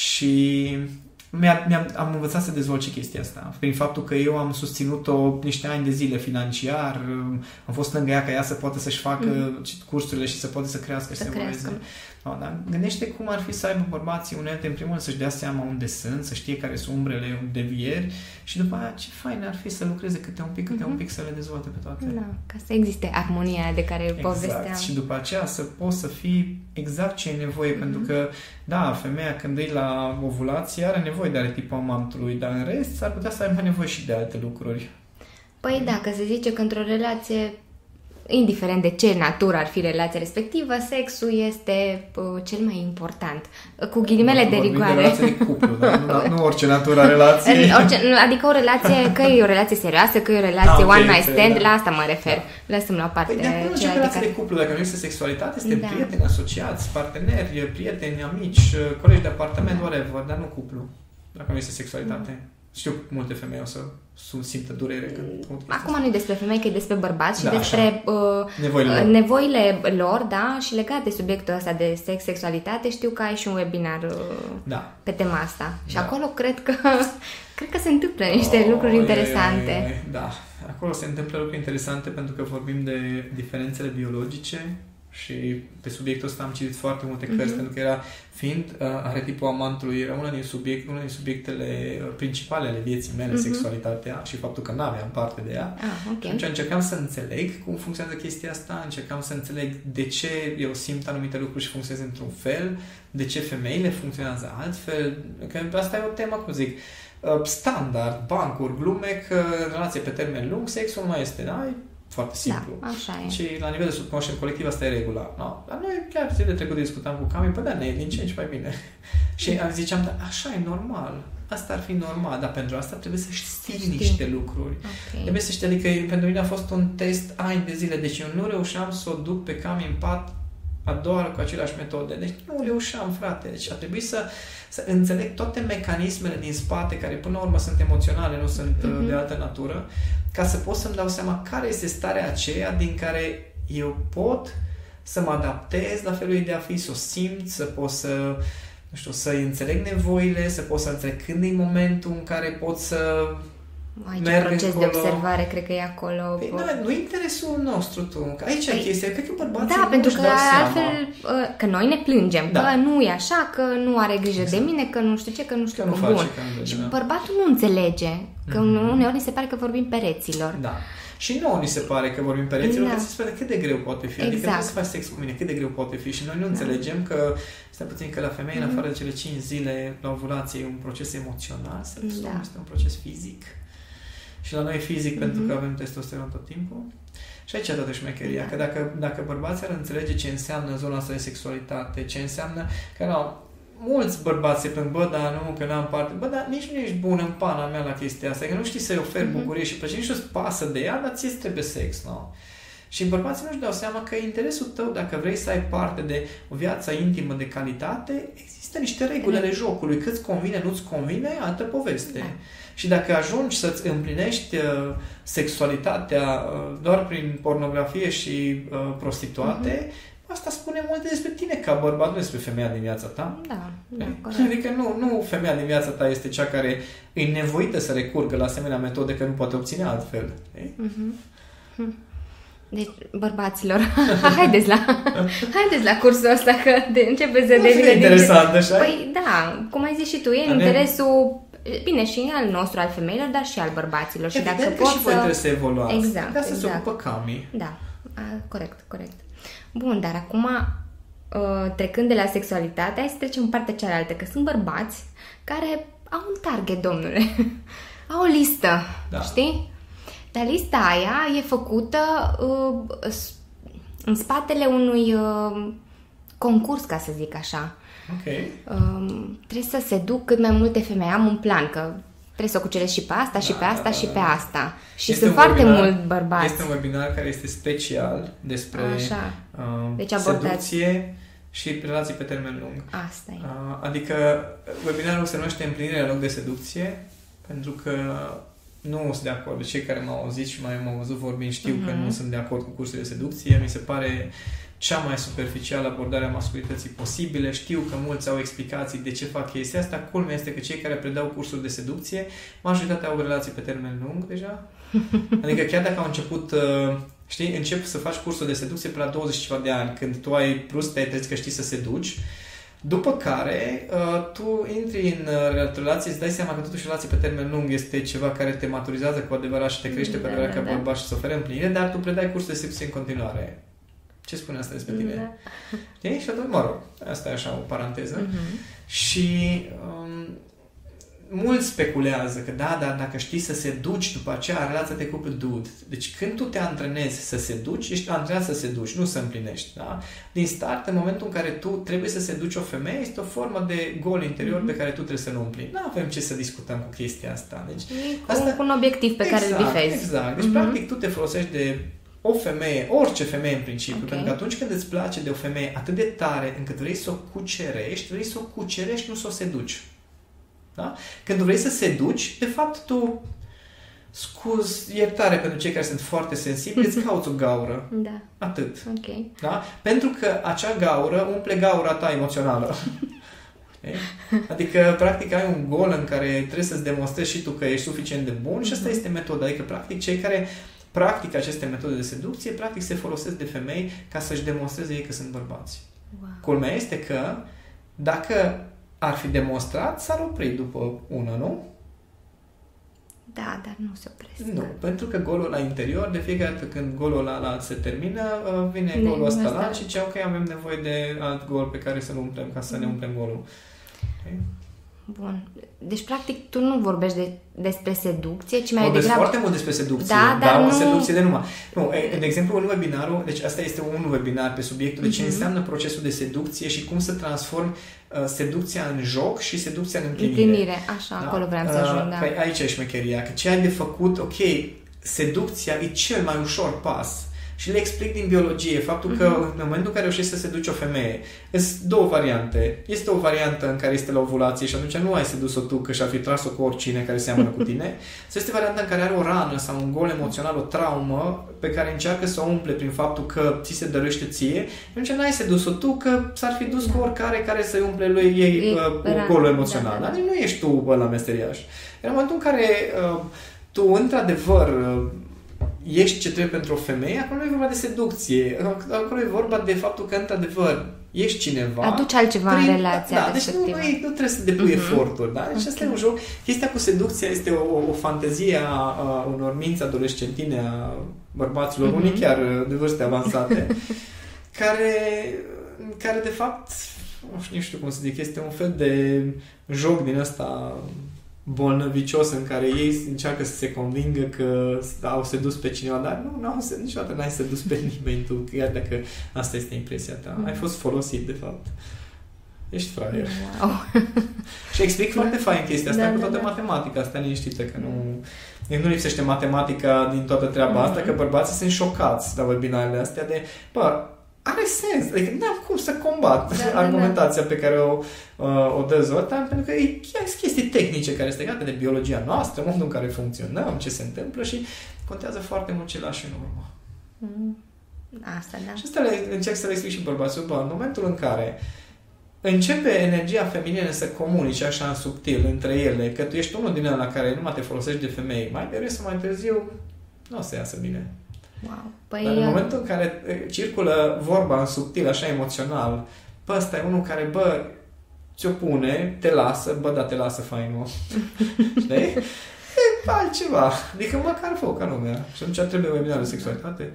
Și mi-a, mi-am, am învățat să dezvolt și chestia asta. Prin faptul că eu am susținut-o niște ani de zile financiar, am fost lângă ea ca ea să poată să-și facă mm-hmm. cursurile și să poată să crească și să, să evolueze. No, dar gândește cum ar fi să aibă bărbații unelte, în primul rând, să-și dea seama unde sunt, să știe care sunt umbrele, devieri și după aia ce fain ar fi să lucreze câte un pic, câte mm-hmm. un pic, să le dezvolte pe toate. Da, ca să existe armonia de care exact. povesteam. Și după aceea să poți să fii exact ce e nevoie, mm-hmm. pentru că, da, femeia când e la ovulație are nevoie de arhetipul amantului, dar în rest s-ar putea să aibă nevoie și de alte lucruri. Păi da, că se zice că într-o relație, indiferent de ce natură ar fi relația respectivă, sexul este uh, cel mai important. Cu ghilimele de rigoare. De relație de cuplu, da? nu, nu orice natură a relației. Orice, adică o relație, că e o relație serioasă, că e o relație da, one night stand, da. La asta mă refer. Da. Lăsăm la o parte. Păi de acolo ce relație de cuplu, dacă nu este sexualitate, este da. prieteni, asociați, parteneri, prieteni, amici, colegi de apartament, da. whatever, dar nu cuplu. Dacă nu este sexualitate. Da. Știu multe femei o să simtă durere când... Acum nu e despre femei, că e despre bărbați și da, despre uh, nevoile, lor. nevoile lor, da, și legat de subiectul ăsta de sex, sexualitate, știu că ai și un webinar uh, da. pe tema asta. Și da. acolo cred că cred că se întâmplă niște oh, lucruri interesante. E, e, da, acolo se întâmplă lucruri interesante pentru că vorbim de diferențele biologice și pe subiectul ăsta am citit foarte multe cărți, mm-hmm. pentru că era, fiind uh, arhetipul amantului, era una din, subiect, una din subiectele uh, principale ale vieții mele, mm-hmm. sexualitatea și faptul că n-aveam parte de ea. Ah, okay. Și atunci încercam să înțeleg cum funcționează chestia asta, încercam să înțeleg de ce eu simt anumite lucruri și funcționez într-un fel, de ce femeile funcționează altfel, că asta e o temă, cum zic, uh, standard, bancuri, glume, că în relație pe termen lung, sexul nu mai este, da? Foarte simplu. Da, așa e. Și la nivel de subconștient colectiv asta e regula. No? Dar noi chiar zilele trecute discutam cu Cami, păi da, ne din ce în ce mai bine. Și ziceam, da, așa e normal. Asta ar fi normal, dar pentru asta trebuie să știi Știi. niște lucruri. Okay. Trebuie să știi, adică pentru mine a fost un test ani de zile, deci eu nu reușeam să o duc pe Cami în pat a doua oară cu aceleași metode. Deci nu reușeam, frate. Deci a trebuit să, să înțeleg toate mecanismele din spate, care până la urmă sunt emoționale, nu sunt mm-hmm. de altă natură, ca să pot să-mi dau seama care este starea aceea din care eu pot să mă adaptez la felul ei de a fi, să o simt, să pot să, nu știu, să înțeleg nevoile, să pot să înțeleg când e momentul în care pot să aici merg proces încolo. De observare, cred că e acolo. Păi, nu, nu interesul nostru, tu. Aici păi, e chestia. Cred că bărbații da, nu pentru își că dau altfel, seama. Că noi ne plângem, da. Că nu e așa, că nu are grijă exact. de mine, că nu știu ce, că nu știu că cum. Nu bun. face, Și bărbatul nu înțelege, că mm-hmm. uneori ni se pare că vorbim pereților. Da. Și nouă ni se pare că vorbim pereților, Da. că se spune cât de greu poate fi. Adică Exact. trebuie să faci sex cu mine, cât de greu poate fi. Și noi nu înțelegem că, stai puțin, că la femei, în afară de cele cinci zile la ovulație, e un proces emoțional, sexul Da. este un proces fizic. Și la noi e fizic pentru că avem testosteron tot timpul. Și aici e toată șmecheria, Da. că dacă, dacă bărbații ar înțelege ce înseamnă zona asta de sexualitate, ce înseamnă, că nu, mulți bărbați se plâng, bă, dar nu, că n-am parte, bă, dar nici nu ești bun în pana mea la chestia asta, că nu știi să-i oferi Mhm. bucurie și plăcere, nici nu-ți pasă de ea, dar ție trebuie sex, nu? Și bărbații nu-și dau seama că interesul tău, dacă vrei să ai parte de o viață intimă de calitate, există niște reguli ale jocului, cât-ți convine, nu-ți convine, altă poveste. Da. Și dacă ajungi să-ți împlinești uh, sexualitatea uh, doar prin pornografie și uh, prostituate, mm-hmm. asta spune multe despre tine ca bărbat, nu despre femeia din viața ta. Da, da, corect. Adică nu, nu femeia din viața ta este cea care e nevoită să recurgă la asemenea metode că nu poate obține altfel. Mhm. Hm. Deci, bărbaților, haideți la, haideți la cursul ăsta că de, începe să Nu devină... e interesant, așa? Păi da, cum ai zis și tu, e în Ane- interesul, bine, și al nostru, al femeilor, dar și al bărbaților. Și Evident dacă că pot și voi să... trebuie să evoluați. Exact, De asta exact. se ocupă Cami. Da, a, corect, corect. Bun, dar acum, uh, trecând de la sexualitate, hai să trecem în partea cealaltă, că sunt bărbați care au un target, domnule. Au o listă, Da. știi? Dar lista aia e făcută uh, s- în spatele unui uh, concurs, ca să zic așa. Ok. Uh, trebuie să seduc cât mai multe femei. Am un plan, că trebuie să o cuceresc și pe asta, și pe asta, și pe asta. Și Este sunt un foarte webinar- mulți bărbați. Este un webinar care este special despre Așa. uh, Deci abordați- seducție și relații pe termen lung. Asta e. Uh, adică webinarul se numește Împlinirea în loc de seducție, pentru că nu sunt de acord. De cei care m-au auzit și mai m-au văzut vorbind știu Mhm. că nu sunt de acord cu cursul de seducție. Mi se pare cea mai superficială abordare a masculității posibile. Știu că mulți au explicații de ce fac chestia asta. Culmea este că cei care predau cursuri de seducție, majoritatea au relații pe termen lung deja. Adică chiar dacă au început, uh, știi, încep să faci cursul de seducție pe la douăzeci și ceva de ani, când tu ai plus te-ai trezit că știi să seduci, după care uh, tu intri în uh, relație, îți dai seama că totuși relație pe termen lung este ceva care te maturizează cu adevărat și te crește Da, cu adevărat da, ca da. bărbat și să oferă împlinire, dar tu predai cursul de seducție în continuare. Ce spune asta despre tine? Da. Știi? Și atunci, mă rog, asta e așa o paranteză. Mhm. Și um, mulți speculează că da, dar dacă știi să seduci, după aceea relația te cupă dude. Deci când tu te antrenezi să seduci, ești antrenat să seduci, nu să împlinești. Da? Din start, în momentul în care tu trebuie să seduci o femeie, este o formă de gol interior mm-hmm. pe care tu trebuie să-l umpli. Nu avem ce să discutăm cu chestia asta. Deci, E cu, asta, cu un obiectiv pe exact, care îl bifezi. Exact. Deci, Mhm. practic, tu te folosești de o femeie, orice femeie în principiu, Ok. pentru că atunci când îți place de o femeie atât de tare încât vrei să o cucerești, vrei să o cucerești, nu să o seduci. Da? Când vrei să seduci, de fapt tu, scuz, iertare pentru cei care sunt foarte sensibili, îți cauți o gaură. Da, Atât. ok. Da? Pentru că acea gaură umple gaura ta emoțională. Știi? Adică, practic, ai un gol în care trebuie să-ți demonstrezi și tu că ești suficient de bun și asta este metoda. Adică, practic, cei care practică aceste metode de seducție, practic se folosesc de femei ca să-și demonstreze ei că sunt bărbați. Wow. Culmea este că dacă ar fi demonstrat, s-ar opri după una, nu? Da, dar nu se opresc. Nu, pentru că golul la interior, de fiecare dată când golul ăla, ăla se termină, vine Ne- golul ăsta ăsta. la și zice, ok, avem nevoie de alt gol pe care să-l umplem, ca să ne umplem golul. Okay? Bun. Deci, practic, tu nu vorbești de, despre seducție, ci mai Vorbesc degrabă... foarte mult despre seducție, Da, dar dar nu- o seducție de numai. Nu, e, de exemplu, în webinarul, deci asta este un webinar pe subiectul de ce Mhm. înseamnă procesul de seducție și cum să transformi uh, seducția în joc și seducția în împlinire. Împlinire, așa, acolo vreau să ajung, da. Păi aici e șmecheria, că ce ai de făcut, ok, seducția e cel mai ușor pas. Și le explic din biologie faptul că Mhm. în momentul în care reușești să seduci o femeie, sunt două variante. Este o variantă în care este la ovulație și atunci nu ai sedus-o tu că și-ar fi tras-o cu oricine care seamănă cu tine. Sau este varianta în care are o rană sau un gol emoțional, o traumă pe care încearcă să o umple prin faptul că ți se dăruiește ție. Atunci n-ai sedus-o tu că s-ar fi dus Da. cu oricare care să-i umple lui ei E uh, cu rană, golul da, emoțional. da, da. Deci nu ești tu ăla meseriaș. În momentul în care uh, tu într-adevăr uh, ești ce trebuie pentru o femeie, acolo nu e vorba de seducție, acolo e vorba de faptul că, într-adevăr, ești cineva... Aduci altceva prin, în relația da, deci nu, nu, nu trebuie să depui uh-huh. eforturi, da? Deci okay. asta e un joc. Chestia cu seducția este o, o fantezie a, a unor minți adolescentine, a bărbaților, uh-huh. unii chiar de vârste avansate, care, care, de fapt, nu știu cum să zic, este un fel de joc din ăsta bolnăvicios în care ei încearcă să se convingă că au sedus pe cineva, dar nu, n-au, niciodată n-ai sedus pe nimeni tu, chiar dacă asta este impresia ta. Mm. Ai fost folosit, de fapt. Ești fraier. Wow. Și explic foarte fain chestia asta, da, cu toată da, matematica asta liniștită, că nu, nu lipsește matematica din toată treaba mm-hmm. asta, că bărbații sunt șocați la webinarele astea de, bă, are sens, adică n-am cum să combat da, argumentația da, da. pe care o, uh, o dă Zoltan, pentru că e chestii tehnice care este legate de biologia noastră, modul în care funcționăm, ce se întâmplă și contează foarte mult ce lași în urmă. Mm. Asta, da. Și asta le, încerc să le explic și bărbaților, bă, în momentul în care începe energia feminină să comunice așa în subtil între ele, că tu ești unul din ăla care nu mai te folosești de femei, mai devreme sau mai târziu nu o să iasă bine. Wow. Păi, dar în momentul în care circulă vorba în subtil, așa emoțional, bă, ăsta e unul care, bă, ți-o pune, te lasă, bă, da, te lasă fainul. Știi? E altceva. Adică măcar fă ca lumea. Și atunci trebuie webinarul de sexualitate.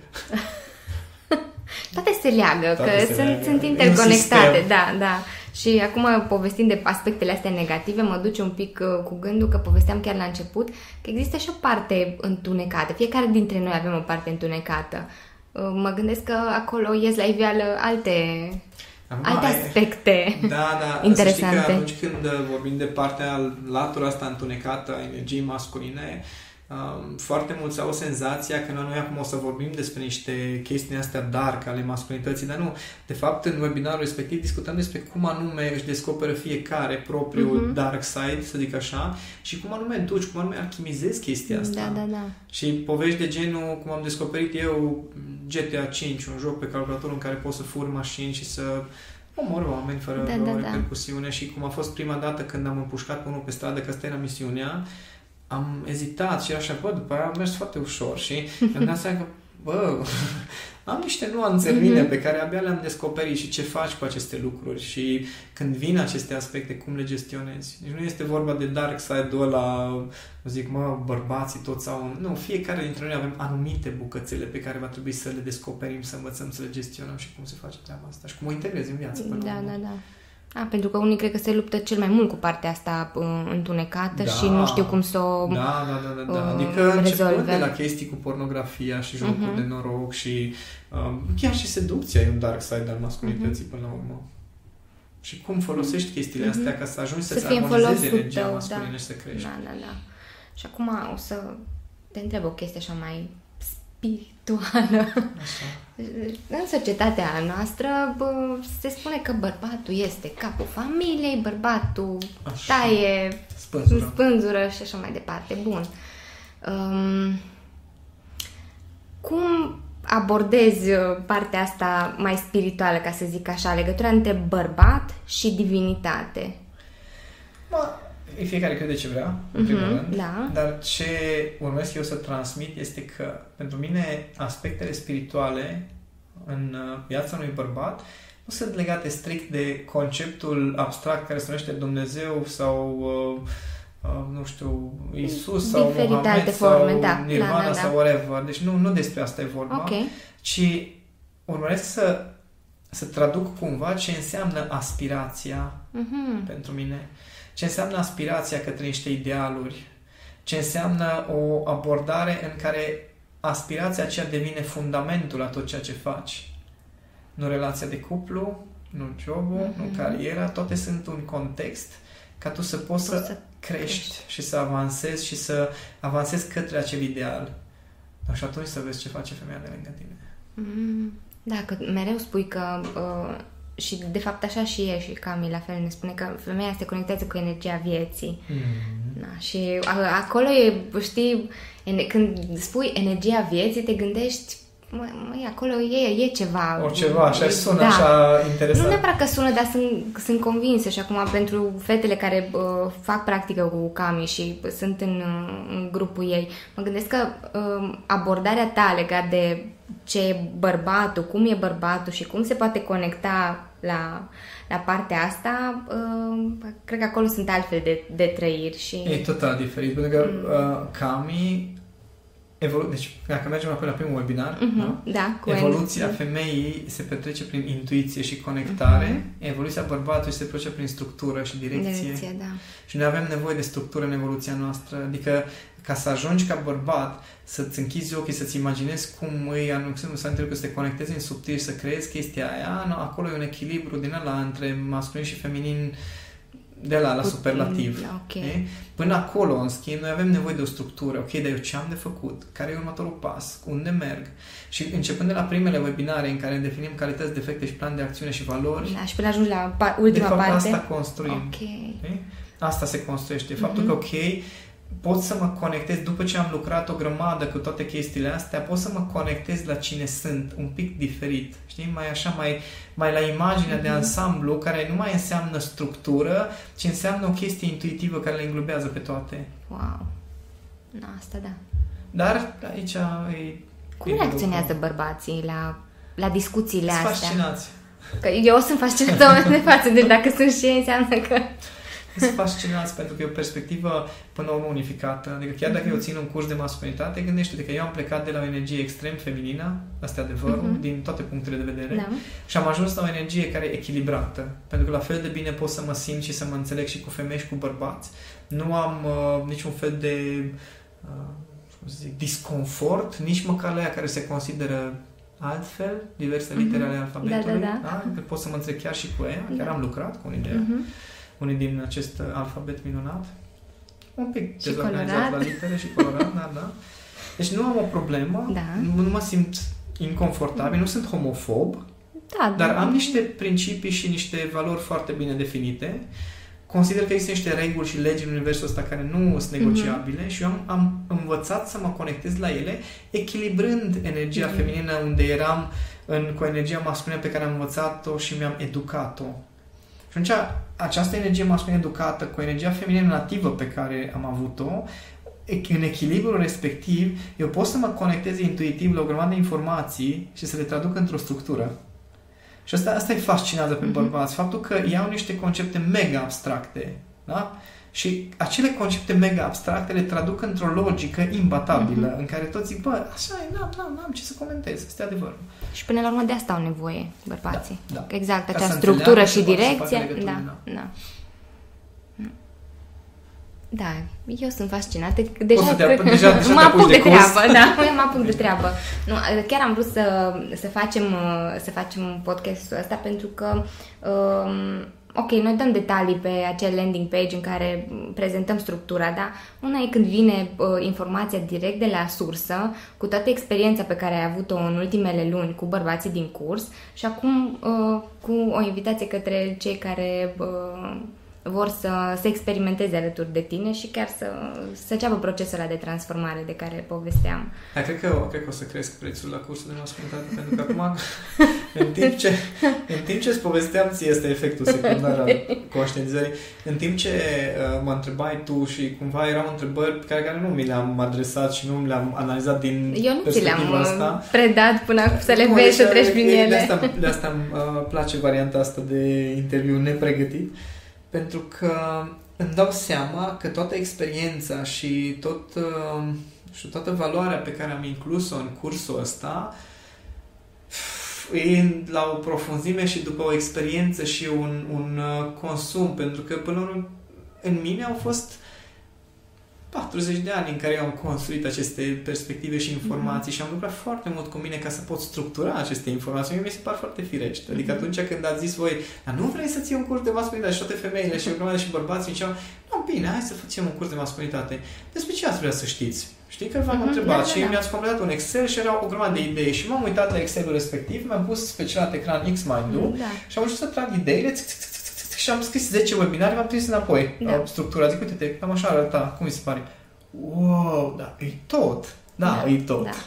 Toate se leagă, Toate că se sunt, leagă. sunt interconectate. Da, da. Și acum, povestind de aspectele astea negative, mă duce un pic uh, cu gândul că povesteam chiar la început că există și o parte întunecată. Fiecare dintre noi avem o parte întunecată. Uh, mă gândesc că acolo ies la iveală alte, Am, alte aspecte da, da, interesante. Să știi că atunci când vorbim de partea, latura asta întunecată a energiei masculine, Um, foarte mulți au senzația că noi acum o să vorbim despre niște chestii astea dark ale masculinității, dar nu. De fapt, în webinarul respectiv discutăm despre cum anume își descoperă fiecare propriul uh-huh. dark side, să zic așa, și cum anume duci, cum anume alchimizezi chestia asta. Da, da, da. Și povești de genul, cum am descoperit eu G T A cinci, un joc pe calculator în care poți să furi mașini și să omori oameni fără da, o da, repercusiune da. Și cum a fost prima dată când am împușcat pe unul pe stradă, că asta era misiunea, am ezitat și așa, bă, după aia am mers foarte ușor și mi-am dat seama că, bă, am niște nuanțe în mine pe care abia le-am descoperit și ce faci cu aceste lucruri și când vin aceste aspecte, cum le gestionezi. Deci nu este vorba de dark side-ul ăla, zic, mă, bărbații toți au... Nu, fiecare dintre noi avem anumite bucățele pe care va trebui să le descoperim, să învățăm, să le gestionăm și cum se face treaba asta și cum o integrezi în viață. Până da, la urmă. da, da. A, pentru că unii cred că se luptă cel mai mult cu partea asta uh, întunecată da, și nu știu cum să o da, da, da, da, da. Uh, adică rezolve. Începând de la chestii cu pornografia și jocuri uh-huh. de noroc și uh, chiar și seducția e un dark side al masculinității uh-huh. până la urmă. Și cum folosești chestiile astea uh-huh. ca să ajungi să-ți armonizezi energia tău, masculină da. Și să crești. Da, da, da. Și acum o să te întreb o chestie așa mai spirituală. Așa. În societatea noastră bă, se spune că bărbatul este capul familiei, bărbatul așa. Taie, spânzură. spânzură și așa mai departe. Bun. Um, cum abordezi partea asta mai spirituală, ca să zic așa, legătura între bărbat și divinitate? Bă, fiecare crede ce vrea, în primul uh-huh, rând, da. Dar ce urmesc eu să transmit este că pentru mine aspectele spirituale în viața unui bărbat nu sunt legate strict de conceptul abstract care se numește Dumnezeu sau uh, uh, nu știu, Isus sau Mohamed forme, sau da, Nirvana da, da, sau whatever. Deci nu, nu despre asta e vorba, okay. Ci urmăresc să, să traduc cumva ce înseamnă aspirația uh-huh. pentru mine. Ce înseamnă aspirația către niște idealuri, ce înseamnă o abordare în care aspirația aceea devine fundamentul la tot ceea ce faci. Nu relația de cuplu, nu jobul, mm-hmm. nu cariera, toate sunt un context ca tu să poți să, să crești, crești și să avansezi și să avansezi către acel ideal. Și atunci să vezi ce face femeia de lângă tine. Mm, da, că mereu spui că uh, și de fapt așa și e și Cami la fel ne spune că femeia se conectează cu energia vieții. Mm. Da, și a, acolo e, știi, când spui energia vieții, te gândești măi, acolo e, e ceva. O ceva, așa sună, da. așa interesant. Nu neapărat că sună, dar sunt, sunt convinsă și acum pentru fetele care uh, fac practică cu Cami și sunt în, în grupul ei, mă gândesc că uh, abordarea ta legat de ce e bărbatul, cum e bărbatul și cum se poate conecta la, la partea asta, uh, cred că acolo sunt altfel de, de trăiri. Și... E total diferit, pentru că uh, Cami Evolu- deci, dacă mergem apoi la primul webinar, uh-huh, da? Da, cu evoluția N. femeii se petrece prin intuiție și conectare, uh-huh. evoluția bărbatului se petrece prin structură și direcție. Direcție, da. Și noi avem nevoie de structură în evoluția noastră, adică ca să ajungi ca bărbat, să-ți închizi ochii, să-ți imaginezi cum îi anunțăm să să te conectezi în subtil, să creezi chestia aia, no, acolo e un echilibru din ăla între masculin și feminin, de la la superlativ. Okay. Okay? Până acolo, în schimb, noi avem nevoie de o structură. Ok, dar eu ce am de făcut? Care e următorul pas? Unde merg? Și începând de la primele webinare în care definim calități, defecte și plan de acțiune și valori, da, și până ajungi la ultima de fapt, parte. asta construim. Okay. Okay? Asta se construiește. Faptul mm-hmm. că, ok, pot să mă conectez, după ce am lucrat o grămadă cu toate chestiile astea, pot să mă conectez la cine sunt, un pic diferit. Știi? Mai așa, mai, mai la imaginea mm-hmm. de ansamblu, care nu mai înseamnă structură, ci înseamnă o chestie intuitivă care le înglobează pe toate. Wow! Na, asta da. Dar aici e... Cum e reacționează lucru. bărbații la, la discuțiile Sunt astea? Fascinați. Că eu sunt fascinată de față, deci dacă sunt și ei, înseamnă că... Sunt fascinați pentru că e o perspectivă până la urmă unificată. Adică chiar dacă mm-hmm. eu țin un curs de masculinitate, gândește-te că eu am plecat de la o energie extrem feminină, asta e adevărul, mm-hmm. din toate punctele de vedere, da. Și am ajuns la o energie care e echilibrată. Pentru că la fel de bine pot să mă simt și să mă înțeleg și cu femei și cu bărbați. Nu am uh, niciun fel de uh, cum să zic, disconfort, nici măcar la ea care se consideră altfel, diverse mm-hmm. litere ale alfabetului. Da, da, da. Da? Pot să mă înțeleg chiar și cu ea, da. Chiar am lucrat cu unii de ea. Mm-hmm. Unii din acest alfabet minunat. Un pic dezorganizat la litere și colorat, da, da. Deci nu am o problemă, da. nu, nu mă simt inconfortabil, nu sunt homofob, da, dar da. am niște principii și niște valori foarte bine definite. Consider că există niște reguli și legi în universul ăsta care nu sunt negociabile mm-hmm. și eu am, am învățat să mă conectez la ele, echilibrând energia mm-hmm. feminină unde eram în, cu energia masculină pe care am învățat-o și mi-am educat-o. Și atunci, această energie masculină educată cu energia feminină nativă pe care am avut-o, în echilibrul respectiv, eu pot să mă conectez intuitiv la o grămadă de informații și să le traduc într-o structură. Și asta, asta îi fascinează pe bărbați, mm-hmm. faptul că iau niște concepte mega abstracte, da? Și acele concepte mega abstracte le traduc într-o logică imbatabilă, mm-hmm. în care toți zic, bă, așa e, n-am, n-am, n-am ce să comentez, asta e adevărul. Și până la urmă de asta au nevoie bărbații. Da, da. Exact, ca acea structură și direcție. Da, da. Da, eu sunt fascinată. Deja, te ap- deja, deja mă apuc de, de treabă, da, mă apuc de Bine. treabă. Nu, chiar am vrut să, să facem să facem podcastul ăsta pentru că um, ok, noi dăm detalii pe acel landing page în care prezentăm structura, da? Una e când vine uh, informația direct de la sursă, cu toată experiența pe care ai avut-o în ultimele luni cu bărbații din curs și acum uh, cu o invitație către cei care uh, vor să, să experimenteze alături de tine și chiar să, să înceapă procesul ăla de transformare de care povesteam. Da, cred că, cred că o să cresc prețul la cursul de masculinitate, pentru că acum, în timp ce, în timp ce îți povesteam, ție este efectul secundar al conștientizării, în timp ce uh, mă întrebai tu și cumva erau întrebări pe care, care nu mi le-am adresat și nu le-am analizat din Eu nu ți le-am asta, predat până acum să le vezi, să treci prin ele. De asta, de asta îmi uh, place varianta asta de interviu nepregătit. Pentru că îmi dau seama că toată experiența și tot, uh, și toată valoarea pe care am inclus-o în cursul ăsta e la o profunzime și după o experiență și un, un uh, consum. Pentru că până la urmă în mine au fost patruzeci de ani în care eu am construit aceste perspective și informații mm-hmm. și am lucrat foarte mult cu mine ca să pot structura aceste informații. Mie mi se par foarte firești. Adică mm-hmm. atunci când ați zis voi, dar nu vrei să ții un curs de masculinitate și toate femeile și o grămadă și bărbații ziceau, nu, bine, hai să facem un curs de masculinitate. Despre ce ați vrea să știți? Știi că v-am mm-hmm. întrebat da, și da, mi-ați completat un Excel și erau o grămadă de idei și m-am uitat la Excelul respectiv, mi-am pus pe celălalt ecran X-Mind-ul mm, da. și am început să trag ideile și am scris zece webinare, m-am trimis înapoi da. structura. Zic, uite-te, cam așa arăta, cum mi se pare? Wow, da, e tot. Da, da e tot. Da.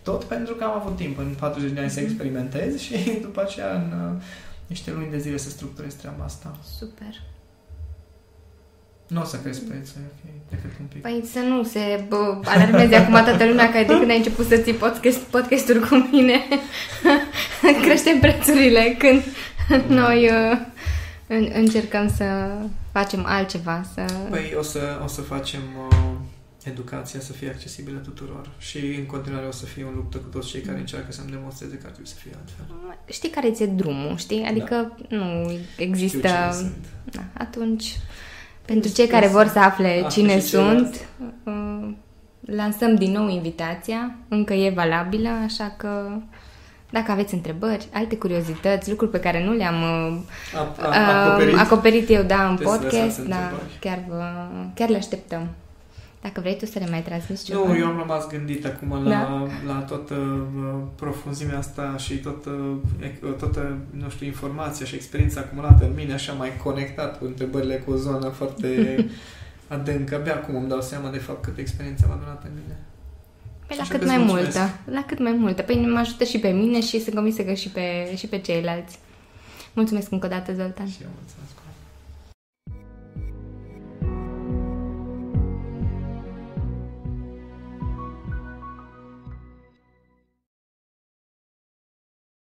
Tot pentru că am avut timp în patruzeci de ani să experimentez și după aceea în uh, niște luni de zile să structurez treaba asta. Super. Nu o să crezi prețul, ok, decât un pic. Păi să nu se bă, alarmeze acum toată lumea că de când ai început să ții podcast, podcasturi cu mine, creștem prețurile când noi uh, în, încercăm să facem altceva. Să... Păi o să, o să facem uh, educația să fie accesibilă tuturor și în continuare o să fie un luptă cu toți cei care încearcă să-mi demonstreze că ar trebui să fie altfel. Știi care ți-e drumul, știi? Adică da. Nu există... Da, atunci... Pentru cei care vor să afle A, cine sunt, uh, lansăm din nou invitația, încă e valabilă, așa că dacă aveți întrebări, alte curiozități, lucruri pe care nu le-am uh, a, a, acoperit. acoperit eu, da, în podcast, da, chiar, uh, chiar le așteptăm. Dacă vrei tu să le mai transmiți ceva. Nu, eu am rămas gândit acum la, da? la toată uh, profunzimea asta și toată, uh, toată, nu știu, informația și experiența acumulată în mine, așa mai conectat cu întrebările cu o zonă foarte adâncă. Abia acum îmi dau seama de fapt câtă experiență am adunat în mine. Păi la cât mai multă. La cât mai multă. Păi mă ajută și pe mine și sunt convinsă că și pe, și pe ceilalți. Mulțumesc încă o dată, Zoltan. Și eu mulțumesc.